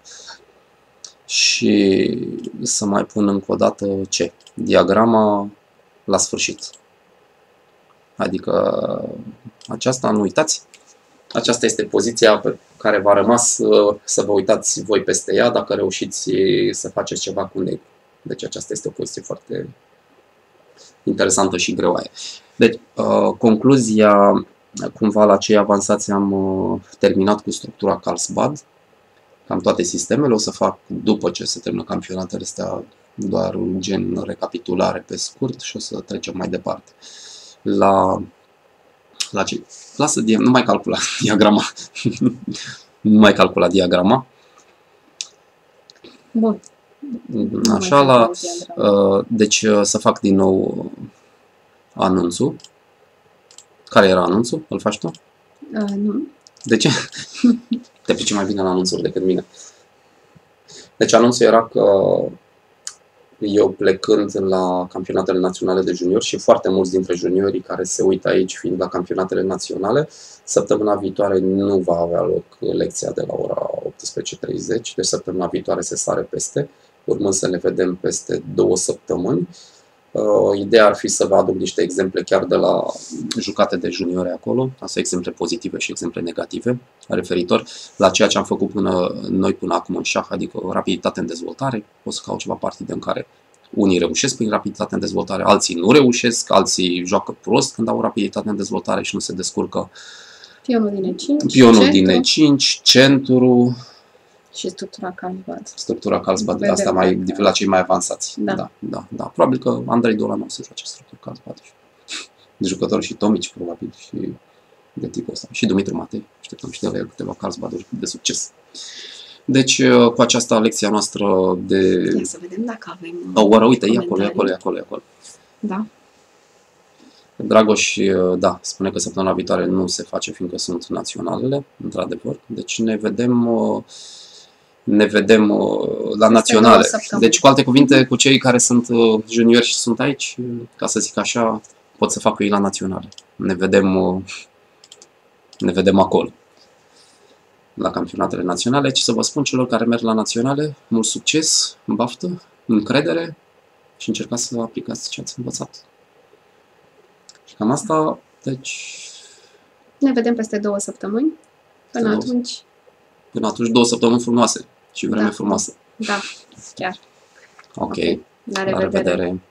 Și să mai pun încă o dată ce? Diagrama la sfârșit. Adică aceasta, nu uitați, aceasta este poziția pe care v-a rămas să vă uitați voi peste ea dacă reușiți să faceți ceva cu negru. Deci aceasta este o poziție foarte interesantă și greoaie. Deci, concluzia, cumva la cei avansați am terminat cu structura Carlsbad. Cam toate sistemele o să fac după ce se termină campionatele astea, doar un gen recapitulare pe scurt și o să trecem mai departe. La ce? Nu mai calcula diagrama. Nu mai calcula diagrama. Bun. Așa, deci să fac din nou anunțul. Care era anunțul? Îl faci tu? Nu. De ce? Te pricepi mai bine la anunțuri decât mine. Deci anunțul era că eu plecând la campionatele naționale de juniori și foarte mulți dintre juniorii care se uită aici fiind la campionatele naționale, săptămâna viitoare nu va avea loc lecția de la ora 18:30, deci săptămâna viitoare se sare peste, urmând să ne vedem peste 2 săptămâni. Ideea ar fi să vă aduc niște exemple chiar de la jucate de juniori acolo, asta exemple pozitive și exemple negative, referitor la ceea ce am făcut noi până acum în șah, adică rapiditate în dezvoltare. O să caut ceva partide în care unii reușesc prin rapiditate în dezvoltare, alții nu reușesc, alții joacă prost când au rapiditate în dezvoltare și nu se descurcă. Pionul din E5, centru. Și structura Carlsbad. Structura Carlsbad, asta mai la cei mai avansați. Da. Probabil că Andrei Dola nu o să joace structura Carlsbad. De jucători și Tomici, probabil, și de tipul ăsta. Și Dumitru Matei. Așteptăm și de la el câteva Carlsbad-uri de succes. Deci, cu aceasta lecția noastră de... Ia să vedem dacă avem... Oară, uite, e acolo. Da. Dragoș, da, spune că săptămâna viitoare nu se face, fiindcă sunt naționalele, într-adevăr. Deci ne vedem la naționale. Deci, cu alte cuvinte, cu cei care sunt juniori și sunt aici, ca să zic așa, pot să fac cu ei la naționale. Ne vedem acolo, la campionatele naționale. Și să vă spun celor care merg la naționale, mult succes, baftă, încredere și încercați să aplicați ce ați învățat. Și cam asta, deci... Ne vedem peste 2 săptămâni. Până atunci, 2 săptămâni frumoase și vreme frumoasă. Da, chiar. Ok. La revedere.